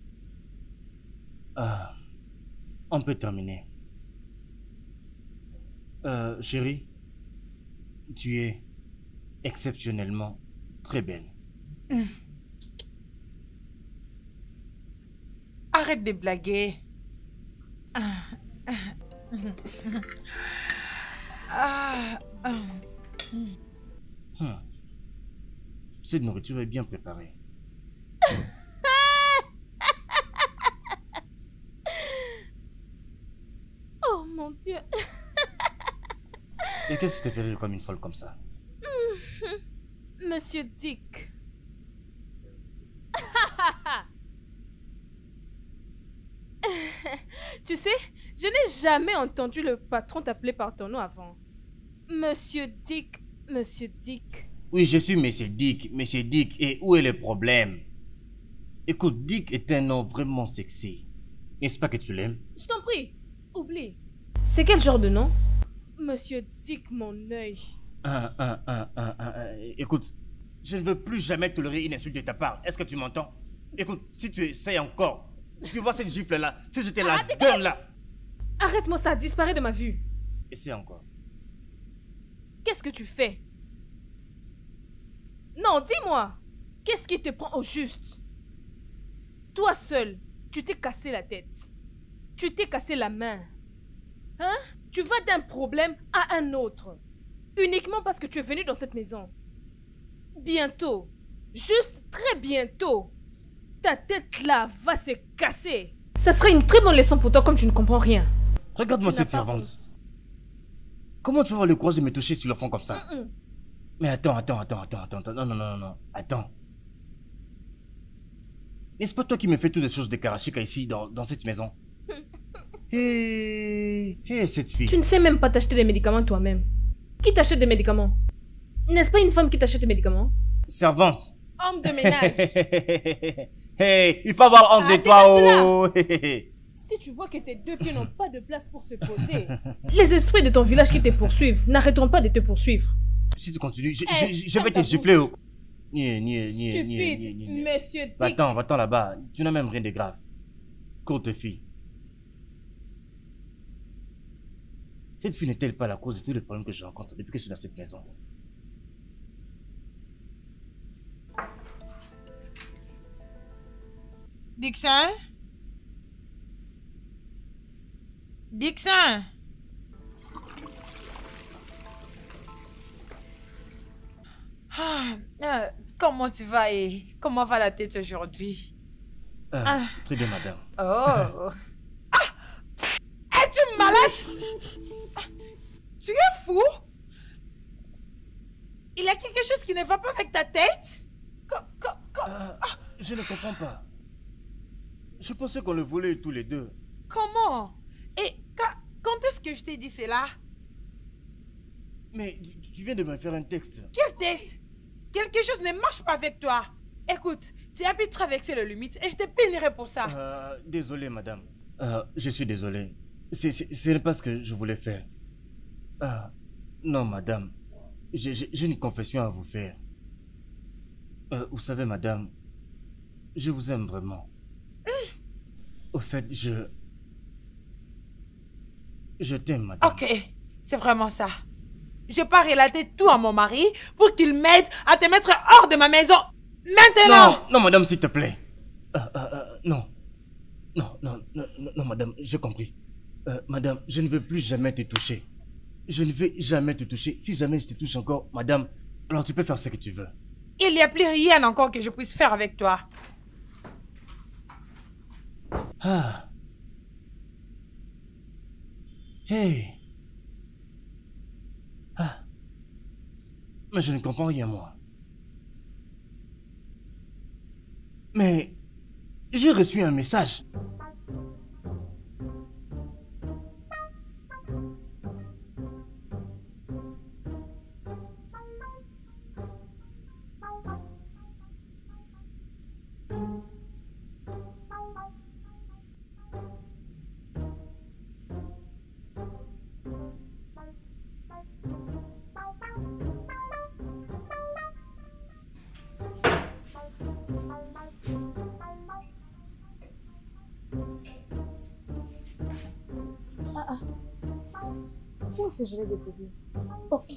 A: On peut terminer. Chérie, tu es exceptionnellement très belle.
B: Arrête de blaguer.
A: Cette nourriture est bien préparée.
C: Oh mon Dieu.
A: Et qu'est-ce qui te fait rire comme une folle comme ça?
C: Monsieur Dick. Tu sais, je n'ai jamais entendu le patron t'appeler par ton nom avant. Monsieur Dick, Monsieur Dick.
A: Oui, je suis Monsieur Dick. Monsieur Dick, et où est le problème? Écoute, Dick est un nom vraiment sexy. N'est-ce pas que tu l'aimes?
C: Je t'en prie, oublie. C'est quel genre de nom? Monsieur Dick, mon œil.
A: Écoute, je ne veux plus jamais tolérer une insulte de ta part. Est-ce que tu m'entends? Écoute, si tu essayes encore, tu vois cette gifle-là, si j'étais la donne là.
C: Arrête-moi ça, disparaît de ma vue.
A: Essaye encore.
C: Qu'est-ce que tu fais? Non, dis-moi. Qu'est-ce qui te prend au juste? Toi seul, tu t'es cassé la tête. Tu t'es cassé la main. Hein? Tu vas d'un problème à un autre. Uniquement parce que tu es venu dans cette maison. Bientôt, juste très bientôt, ta tête là va se casser. Ça serait une très bonne leçon pour toi comme tu ne comprends rien.
A: Regarde-moi
C: Tu n'as
A: cette
C: pas
A: servante.
C: honte.
A: Comment tu vas avoir le courage de me toucher sur le front comme ça?
C: Mm-mm.
A: Mais attends. Non. Attends. N'est-ce pas toi qui me fais toutes les choses de Karachika ici, dans cette maison? Hé, cette fille.
C: Tu ne sais même pas t'acheter des médicaments toi-même. Qui t'achète des médicaments? N'est-ce pas une femme qui t'achète des médicaments?
A: Servante.
C: Homme de ménage.
A: Hey, il faut avoir honte de toi, oh.
C: Si tu vois que tes deux pieds n'ont pas de place pour se poser, les esprits de ton village qui te poursuivent n'arrêteront pas de te poursuivre.
A: Si tu continues, je
C: Hey,
A: vais te
C: ferme ta
A: gifler, oh.
C: Stupide, monsieur Dick.
A: Va-t'en là-bas. Tu n'as même rien de grave. Courte fille. Cette fille n'est-elle pas la cause de tous les problèmes que je rencontre depuis que je suis dans cette maison?
B: Dixon? Dixon? Comment tu vas et comment va la tête aujourd'hui?
A: Très bien, madame.
B: Oh! Es-tu malade? Tu es fou? Il y a quelque chose qui ne va pas avec ta tête?
A: Je ne comprends pas. Je pensais qu'on le volait tous les deux.
B: Comment? Et quand est-ce que je t'ai dit cela?
A: Mais tu viens de me faire un texte.
B: Quel test? Quelque chose ne marche pas avec toi. Écoute, tu as pu traverser les limites et je te pénirai pour ça.
A: Désolé, madame. Je suis désolé. Ce n'est pas ce que je voulais faire. Non, madame. J'ai une confession à vous faire. Vous savez, madame, je vous aime vraiment. Au fait, je t'aime, madame.
B: Ok, c'est vraiment ça. Je pars relater tout à mon mari pour qu'il m'aide à te mettre hors de ma maison. Maintenant!
A: Non, non, madame, s'il te plaît. Non. Non, madame, j'ai compris. Madame, je ne veux plus jamais te toucher. Je ne vais jamais te toucher. Si jamais je te touche encore, madame, alors tu peux faire ce que tu veux.
B: Il n'y a plus rien encore que je puisse faire avec toi.
A: Hey. Mais je ne comprends rien, moi. Mais j'ai reçu un message.
C: Où est-ce que je l'ai déposé? Ok.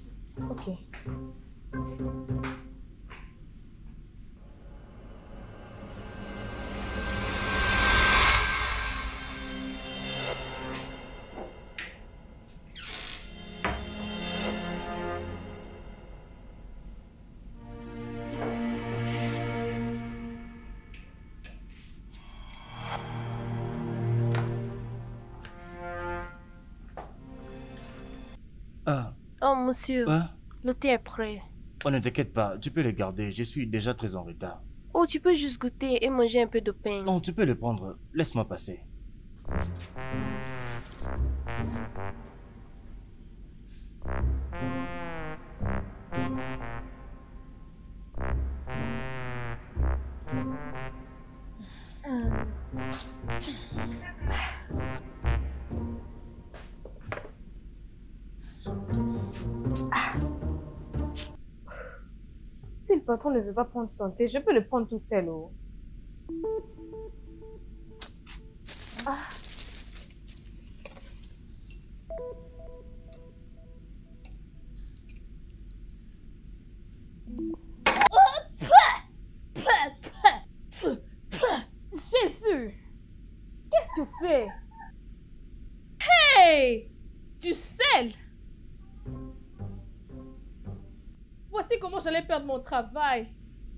E: Oh, monsieur,
A: Hein?
E: le thé est prêt.
A: Oh, ne t'inquiète pas, tu peux le garder. Je suis déjà très en retard.
E: Oh, tu peux juste goûter et manger un peu de pain.
A: Non, tu peux le prendre. Laisse-moi passer.
C: Si le patron ne veut pas prendre son thé, je peux le prendre toute seule. Oh. Jésus! Qu'est-ce que c'est? Hey! Du sel! Voici comment j'allais perdre mon travail.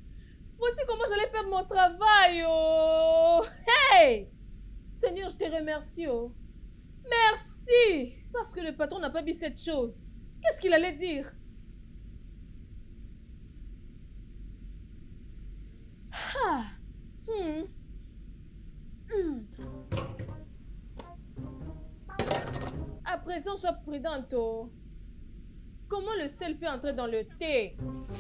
C: Oh! Hey! Seigneur, je te remercie. Oh. Merci! Parce que le patron n'a pas vu cette chose. Qu'est-ce qu'il allait dire? À présent, sois prudente. Oh. Comment le sel peut entrer dans le thé?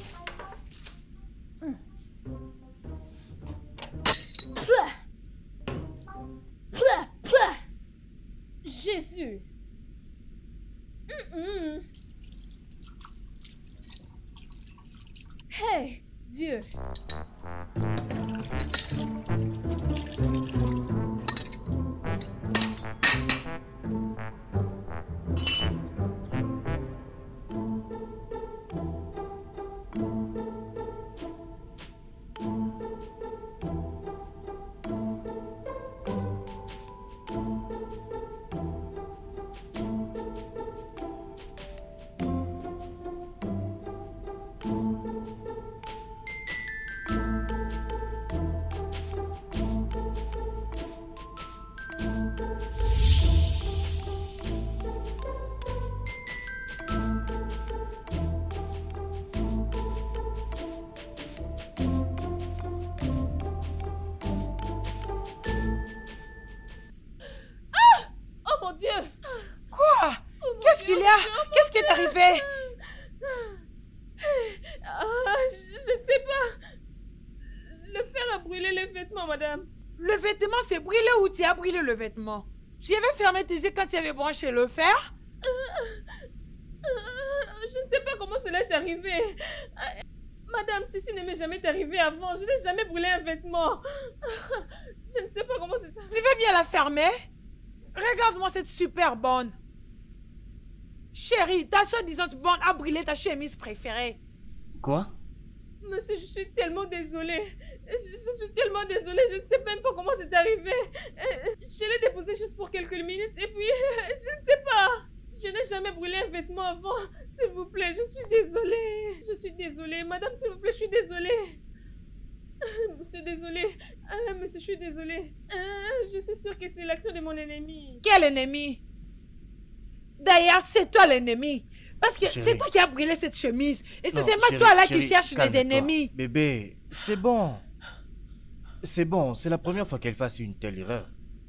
C: Jésus! Hey, Dieu!
B: arrivé?
C: Je ne sais pas. Le fer a brûlé les vêtements, madame.
B: Le vêtement s'est brûlé ou tu as brûlé le vêtement? Tu avais fermé tes yeux quand tu avais branché le fer?
C: Je ne sais pas comment cela est arrivé. Madame, ceci ne m'est jamais arrivé avant. Je n'ai jamais brûlé un vêtement. Je ne sais pas comment c'est arrivé.
B: Tu veux bien la fermer? Regarde-moi cette super bonne. Chérie, ta soi-disant bonne a brûlé ta chemise préférée.
A: Quoi?
C: Monsieur, je suis tellement désolée. Je suis tellement désolée. Je ne sais même pas comment c'est arrivé. Je l'ai déposé juste pour quelques minutes et puis je ne sais pas. Je n'ai jamais brûlé un vêtement avant. S'il vous plaît, je suis désolée. Je suis désolée. Madame, s'il vous plaît, je suis désolée. Monsieur, désolé. Monsieur, je suis désolée. Je suis sûre que c'est l'action de mon ennemi.
B: Quel ennemi? D'ailleurs, c'est toi l'ennemi. Parce que
A: Chérie.
B: c'est toi qui as brûlé cette chemise. Et c'est
A: Non,
B: seulement
A: chérie,
B: toi là qui
A: chérie,
B: cherches des
A: calme-toi.
B: ennemis.
A: Bébé, c'est bon. C'est bon, c'est la première fois qu'elle fasse une telle erreur.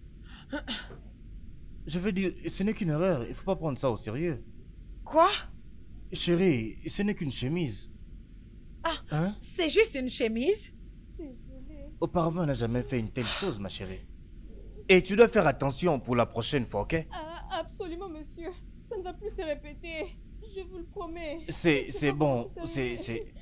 A: Je veux dire, ce n'est qu'une erreur, il faut pas prendre ça au sérieux.
B: Quoi?
A: Chérie, ce n'est qu'une chemise.
B: Ah,
A: Hein?
B: c'est juste une chemise?
C: Désolée.
A: Auparavant, on n'a jamais fait une telle chose, ma chérie. Et tu dois faire attention pour la prochaine fois, ok?
C: Absolument, monsieur. Ça ne va plus se répéter. Je vous le promets.
A: C'est
C: pas
A: bon,
C: comment c'est
A: c'est...
C: arrivé.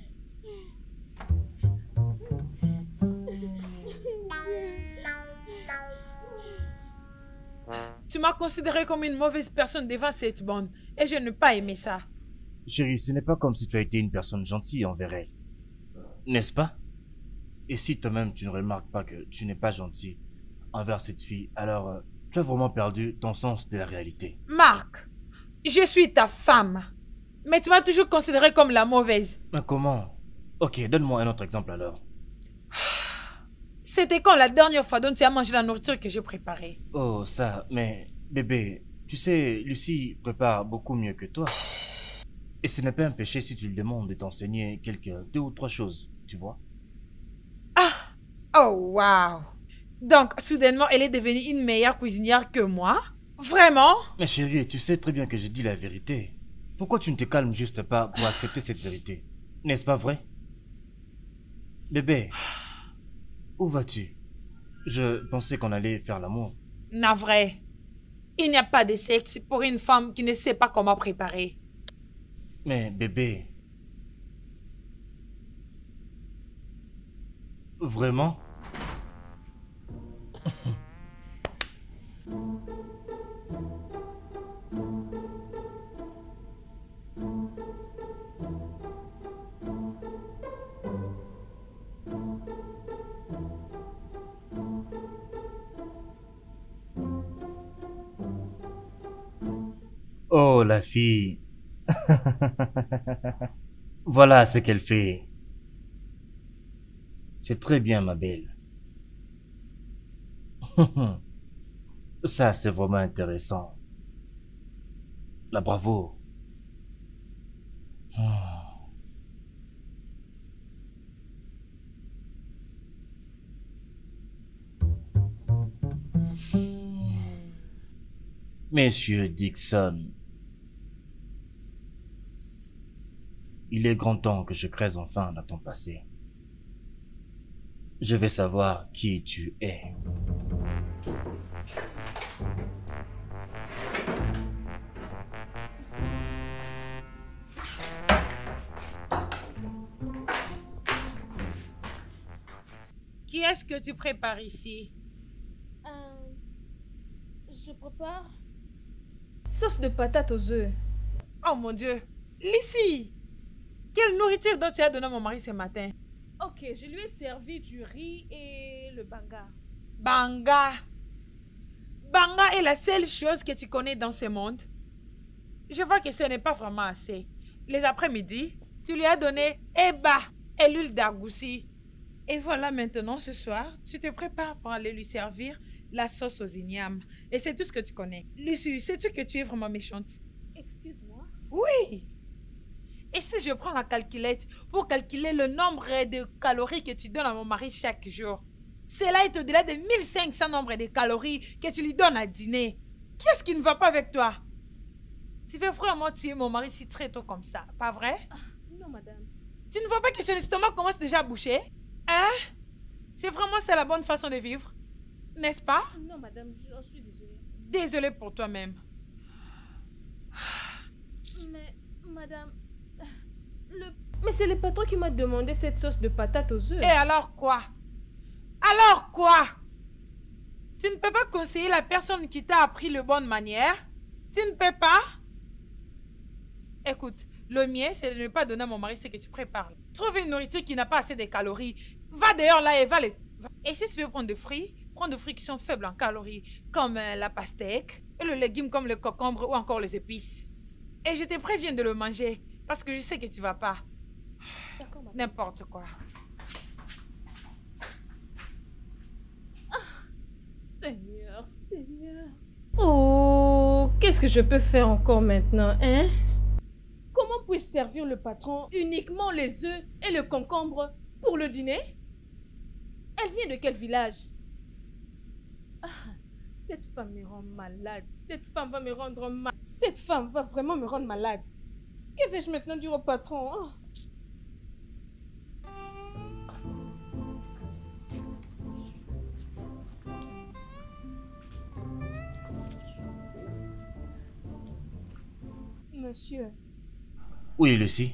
B: Tu m'as considéré comme une mauvaise personne devant cette bande. Et je n'ai pas aimé ça.
A: Chérie, ce n'est pas comme si tu as été une personne gentille envers elle. N'est-ce pas? Et si toi-même tu ne remarques pas que tu n'es pas gentil envers cette fille, alors tu as vraiment perdu ton sens de la réalité.
B: Marc, je suis ta femme. Mais tu m'as toujours considéré comme la mauvaise.
A: Mais comment? Ok, donne-moi un autre exemple alors.
B: C'était quand la dernière fois dont tu as mangé la nourriture que j'ai préparée?
A: Oh, ça, mais bébé, tu sais, Lucie prépare beaucoup mieux que toi. Et ce n'est pas un péché si tu lui demandes de t'enseigner deux ou trois choses, tu vois?
B: Ah! Oh, wow! Donc, soudainement, elle est devenue une meilleure cuisinière que moi? Vraiment?
A: Mais chérie, tu sais très bien que je dis la vérité. Pourquoi tu ne te calmes juste pas pour accepter cette vérité? N'est-ce pas vrai? Bébé, où vas-tu? Je pensais qu'on allait faire l'amour.
B: Navré. Il n'y a pas de sexe pour une femme qui ne sait pas comment préparer.
A: Mais bébé... Vraiment? Oh, la fille. Voilà ce qu'elle fait. C'est très bien, ma belle. Ça, c'est vraiment intéressant. La bravo. Monsieur Dixon, il est grand temps que je creuse enfin dans ton passé. Je vais savoir qui tu es.
B: Qui est-ce que tu prépares ici?
C: Je prépare sauce de patates aux œufs.
B: Oh mon Dieu! Lucie! Quelle nourriture dont tu as donné à mon mari ce matin?
C: Ok, je lui ai servi du riz et le banga.
B: Banga! Banga est la seule chose que tu connais dans ce monde. Je vois que ce n'est pas vraiment assez. Les après-midi, tu lui as donné eba et l'huile d'argoussi. Et voilà maintenant, ce soir, tu te prépares pour aller lui servir la sauce aux ignames. Et c'est tout ce que tu connais. Lucie, sais-tu que tu es vraiment méchante?
C: Excuse-moi.
B: Oui! Et si je prends la calculette pour calculer le nombre de calories que tu donnes à mon mari chaque jour, cela est au-delà de 1500 nombres de calories que tu lui donnes à dîner. Qu'est-ce qui ne va pas avec toi? Tu veux vraiment tuer mon mari si très tôt comme ça, pas vrai?
C: Non, madame.
B: Tu ne vois pas que son estomac commence déjà à boucher? Hein? C'est vraiment ça la bonne façon de vivre? N'est-ce pas?
C: Non, madame, j'en suis désolée.
B: Désolée pour toi-même.
C: Mais, madame... Mais c'est le patron qui m'a demandé cette sauce de patate aux œufs.
B: Et alors quoi? Alors quoi? Tu ne peux pas conseiller la personne qui t'a appris les bonnes manières? Tu ne peux pas? Écoute, le mien, c'est de ne pas donner à mon mari ce que tu prépares. Trouve une nourriture qui n'a pas assez de calories. Va dehors là et va les... Et si tu veux prendre des fruits, prends des fruits qui sont faibles en calories, comme la pastèque, et le légume comme le concombre ou encore les épices. Et je te préviens de le manger, parce que je sais que tu vas pas. N'importe quoi.
C: Seigneur, Seigneur. Oh, qu'est-ce que je peux faire encore maintenant, hein? Comment puis-je servir le patron uniquement les œufs et le concombre pour le dîner? Elle vient de quel village? Ah, cette femme me rend malade. Cette femme va me rendre malade. Cette femme va vraiment me rendre malade. Que vais-je maintenant dire au patron? Oh. Monsieur.
A: Oui, Lucie.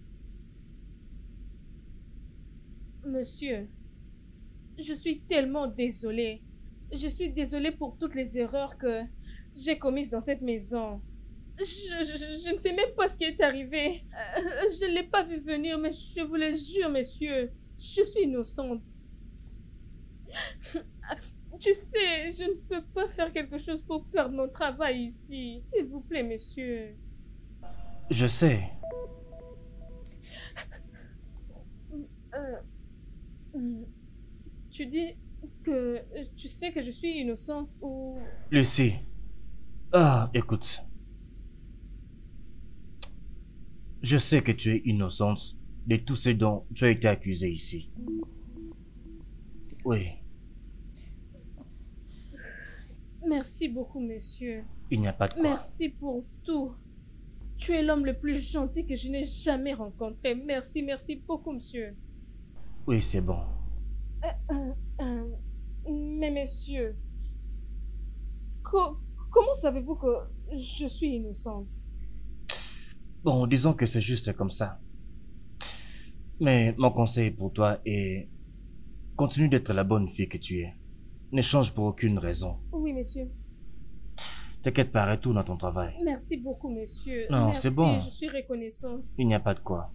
C: Monsieur, je suis tellement désolée. Je suis désolée pour toutes les erreurs que j'ai commises dans cette maison. Je ne sais même pas ce qui est arrivé. Je ne l'ai pas vu venir, mais je vous le jure, monsieur, je suis innocente. Tu sais, je ne peux pas faire quelque chose pour perdre mon travail ici. S'il vous plaît, monsieur.
A: Je sais.
C: Tu dis que tu sais que je suis innocente ou...
A: Lucie. Ah, écoute. Je sais que tu es innocente de tout ce dont tu as été accusée ici. Oui.
C: Merci beaucoup, monsieur.
A: Il n'y a pas de quoi.
C: Merci pour tout. Tu es l'homme le plus gentil que je n'ai jamais rencontré. Merci, merci beaucoup, monsieur.
A: Oui, c'est bon.
C: Mais monsieur, comment savez-vous que je suis innocente?
A: Bon, disons que c'est juste comme ça. Mais mon conseil pour toi est... Continue d'être la bonne fille que tu es. Ne change pour aucune raison.
C: Oui, monsieur.
A: T'inquiète pas, retourne dans ton travail.
C: Merci beaucoup, monsieur.
A: Non,
C: merci,
A: c'est bon.
C: Je suis reconnaissante.
A: Il n'y a pas de quoi.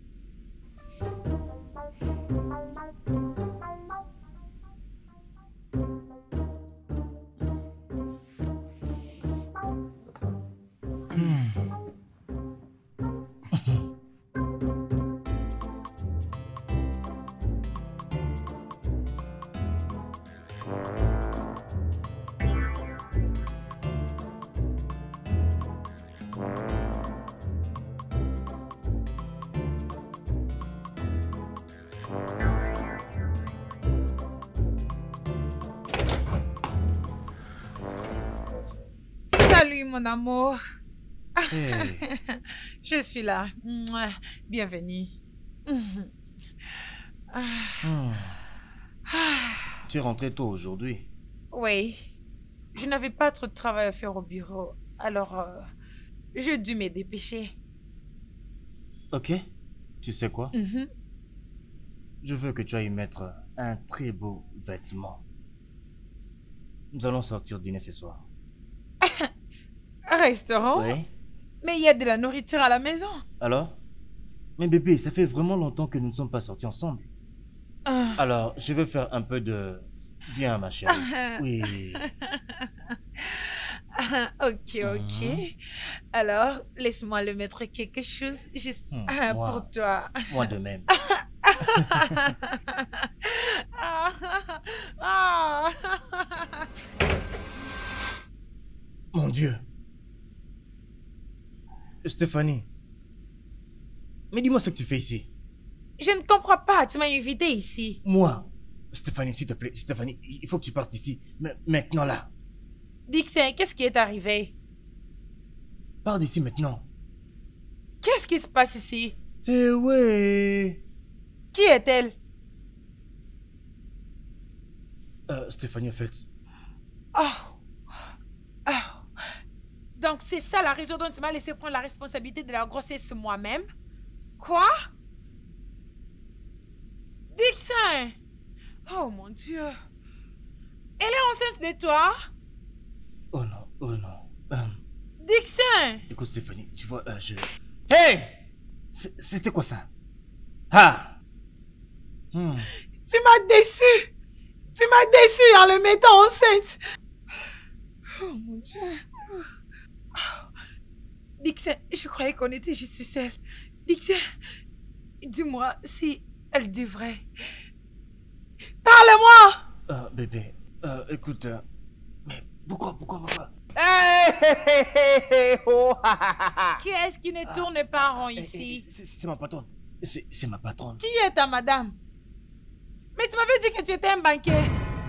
B: Salut mon amour.
A: Hey.
B: Je suis là. Mouah. Bienvenue.
A: Tu es rentré tôt aujourd'hui.
B: Oui. Je n'avais pas trop de travail à faire au bureau. Alors, j'ai dû me dépêcher.
A: Ok. Tu sais quoi?
B: Mhm.
A: Je veux que tu ailles mettre un très beau vêtement. Nous allons sortir dîner ce soir.
B: Un restaurant?
A: Oui.
B: Mais il y a de la nourriture à la maison.
A: Alors? Mais bébé, ça fait vraiment longtemps que nous ne sommes pas sortis ensemble. Alors, je vais faire un peu de... Bien, ma chérie. Oui.
B: Ok. Alors, laisse-moi le mettre quelque chose juste
A: Moi.
B: pour toi.
A: Moi de même. Mon Dieu. Stéphanie. Mais dis-moi ce que tu fais ici.
B: Je ne comprends pas, tu m'as invité ici.
A: Moi. Stéphanie, s'il te plaît. Stéphanie, il faut que tu partes d'ici. Maintenant là.
B: Dixon, qu'est-ce qui est arrivé?
A: pars d'ici maintenant.
B: Qu'est-ce qui se passe ici?
A: Eh ouais.
B: Qui est-elle?
A: Stéphanie, en fait.
B: Donc c'est ça la raison dont tu m'as laissé prendre la responsabilité de la grossesse moi-même? Quoi? Dixon! Oh mon Dieu! Elle est enceinte de toi?
A: Oh non.
B: Dixon!
A: Écoute, Stéphanie, tu vois, Hey! C'était quoi ça? Ah!
B: Tu m'as déçu! Tu m'as déçu en le mettant enceinte! Oh mon Dieu! Dixon, je croyais qu'on était juste seul. Dixon, dis-moi si elle devrait. Parle-moi!
A: Bébé, écoute, mais pourquoi?
B: Qui est-ce qui ne tourne pas rond ici?
A: C'est ma patronne. C'est ma patronne.
B: Qui est ta madame? Mais tu m'avais dit que tu étais un banquier.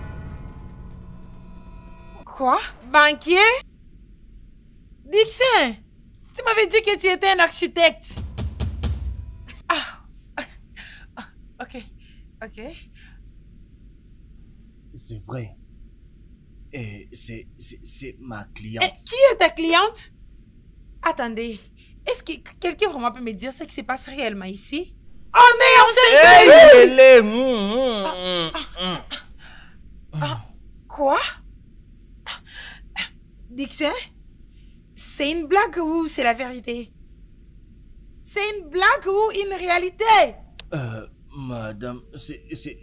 B: Quoi? Banquier? Dixon, tu m'avais dit que tu étais un architecte. Ok.
A: C'est vrai. Et c'est ma cliente.
B: Qui est ta cliente? Attendez, est-ce que quelqu'un vraiment peut me dire ce qui se passe réellement ici? On est enceinte! Quoi? Dixon? C'est une blague ou c'est la vérité? C'est une blague ou une réalité?
A: Madame, c'est...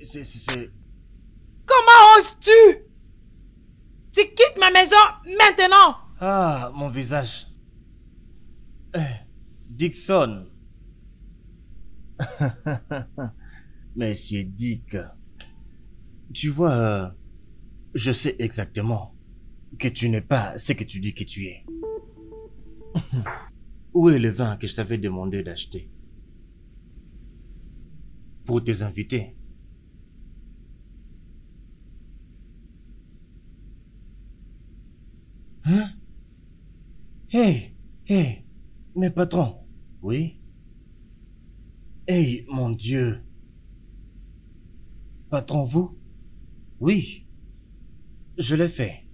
B: Comment oses-tu? Tu quittes ma maison maintenant!
A: Ah, mon visage. Dixon. Monsieur Dick. Tu vois, je sais exactement que tu n'es pas ce que tu dis que tu es. Où est le vin que je t'avais demandé d'acheter? Pour tes invités. Hein? Hey, mes patrons. Oui? Hey, mon Dieu. Patron, vous? Oui. Je l'ai fait.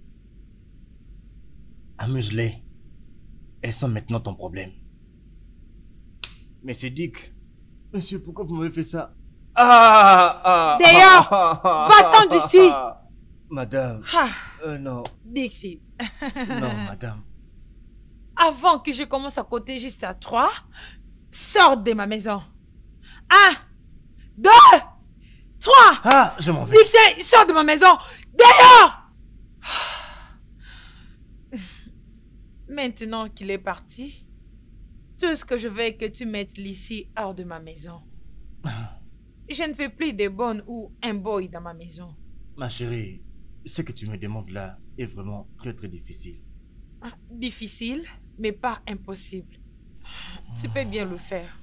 A: Amuse-les. Elles sont maintenant ton problème. Monsieur Dick. Monsieur, pourquoi vous m'avez fait ça?
B: D'ailleurs, va-t'en d'ici!
A: Madame. Non.
B: Dixie.
A: Non, madame.
B: Avant que je commence à compter juste à 3, sors de ma maison. 1, 2, 3.
A: Je m'en vais.
B: Dixie, sors de ma maison. D'ailleurs! Maintenant qu'il est parti, tout ce que je veux est que tu mettes Lissy hors de ma maison. Je ne fais plus de bonnes ou un boy dans ma maison.
A: Ma chérie, ce que tu me demandes là est vraiment très très difficile.
B: Difficile, mais pas impossible. Tu peux bien le faire.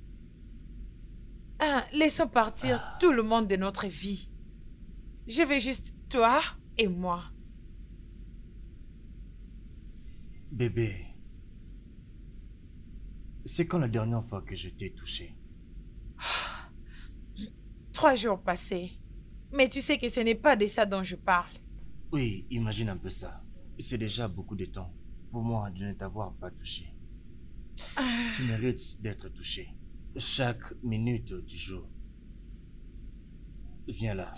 B: Laissons partir tout le monde de notre vie. Je veux juste toi et moi.
A: Bébé, c'est quand la dernière fois que je t'ai touché?
B: 3 jours passés. Mais tu sais que ce n'est pas de ça dont je parle.
A: Oui, imagine un peu ça. C'est déjà beaucoup de temps pour moi de ne t'avoir pas touché. Tu mérites d'être touché. Chaque minute du jour. Viens là.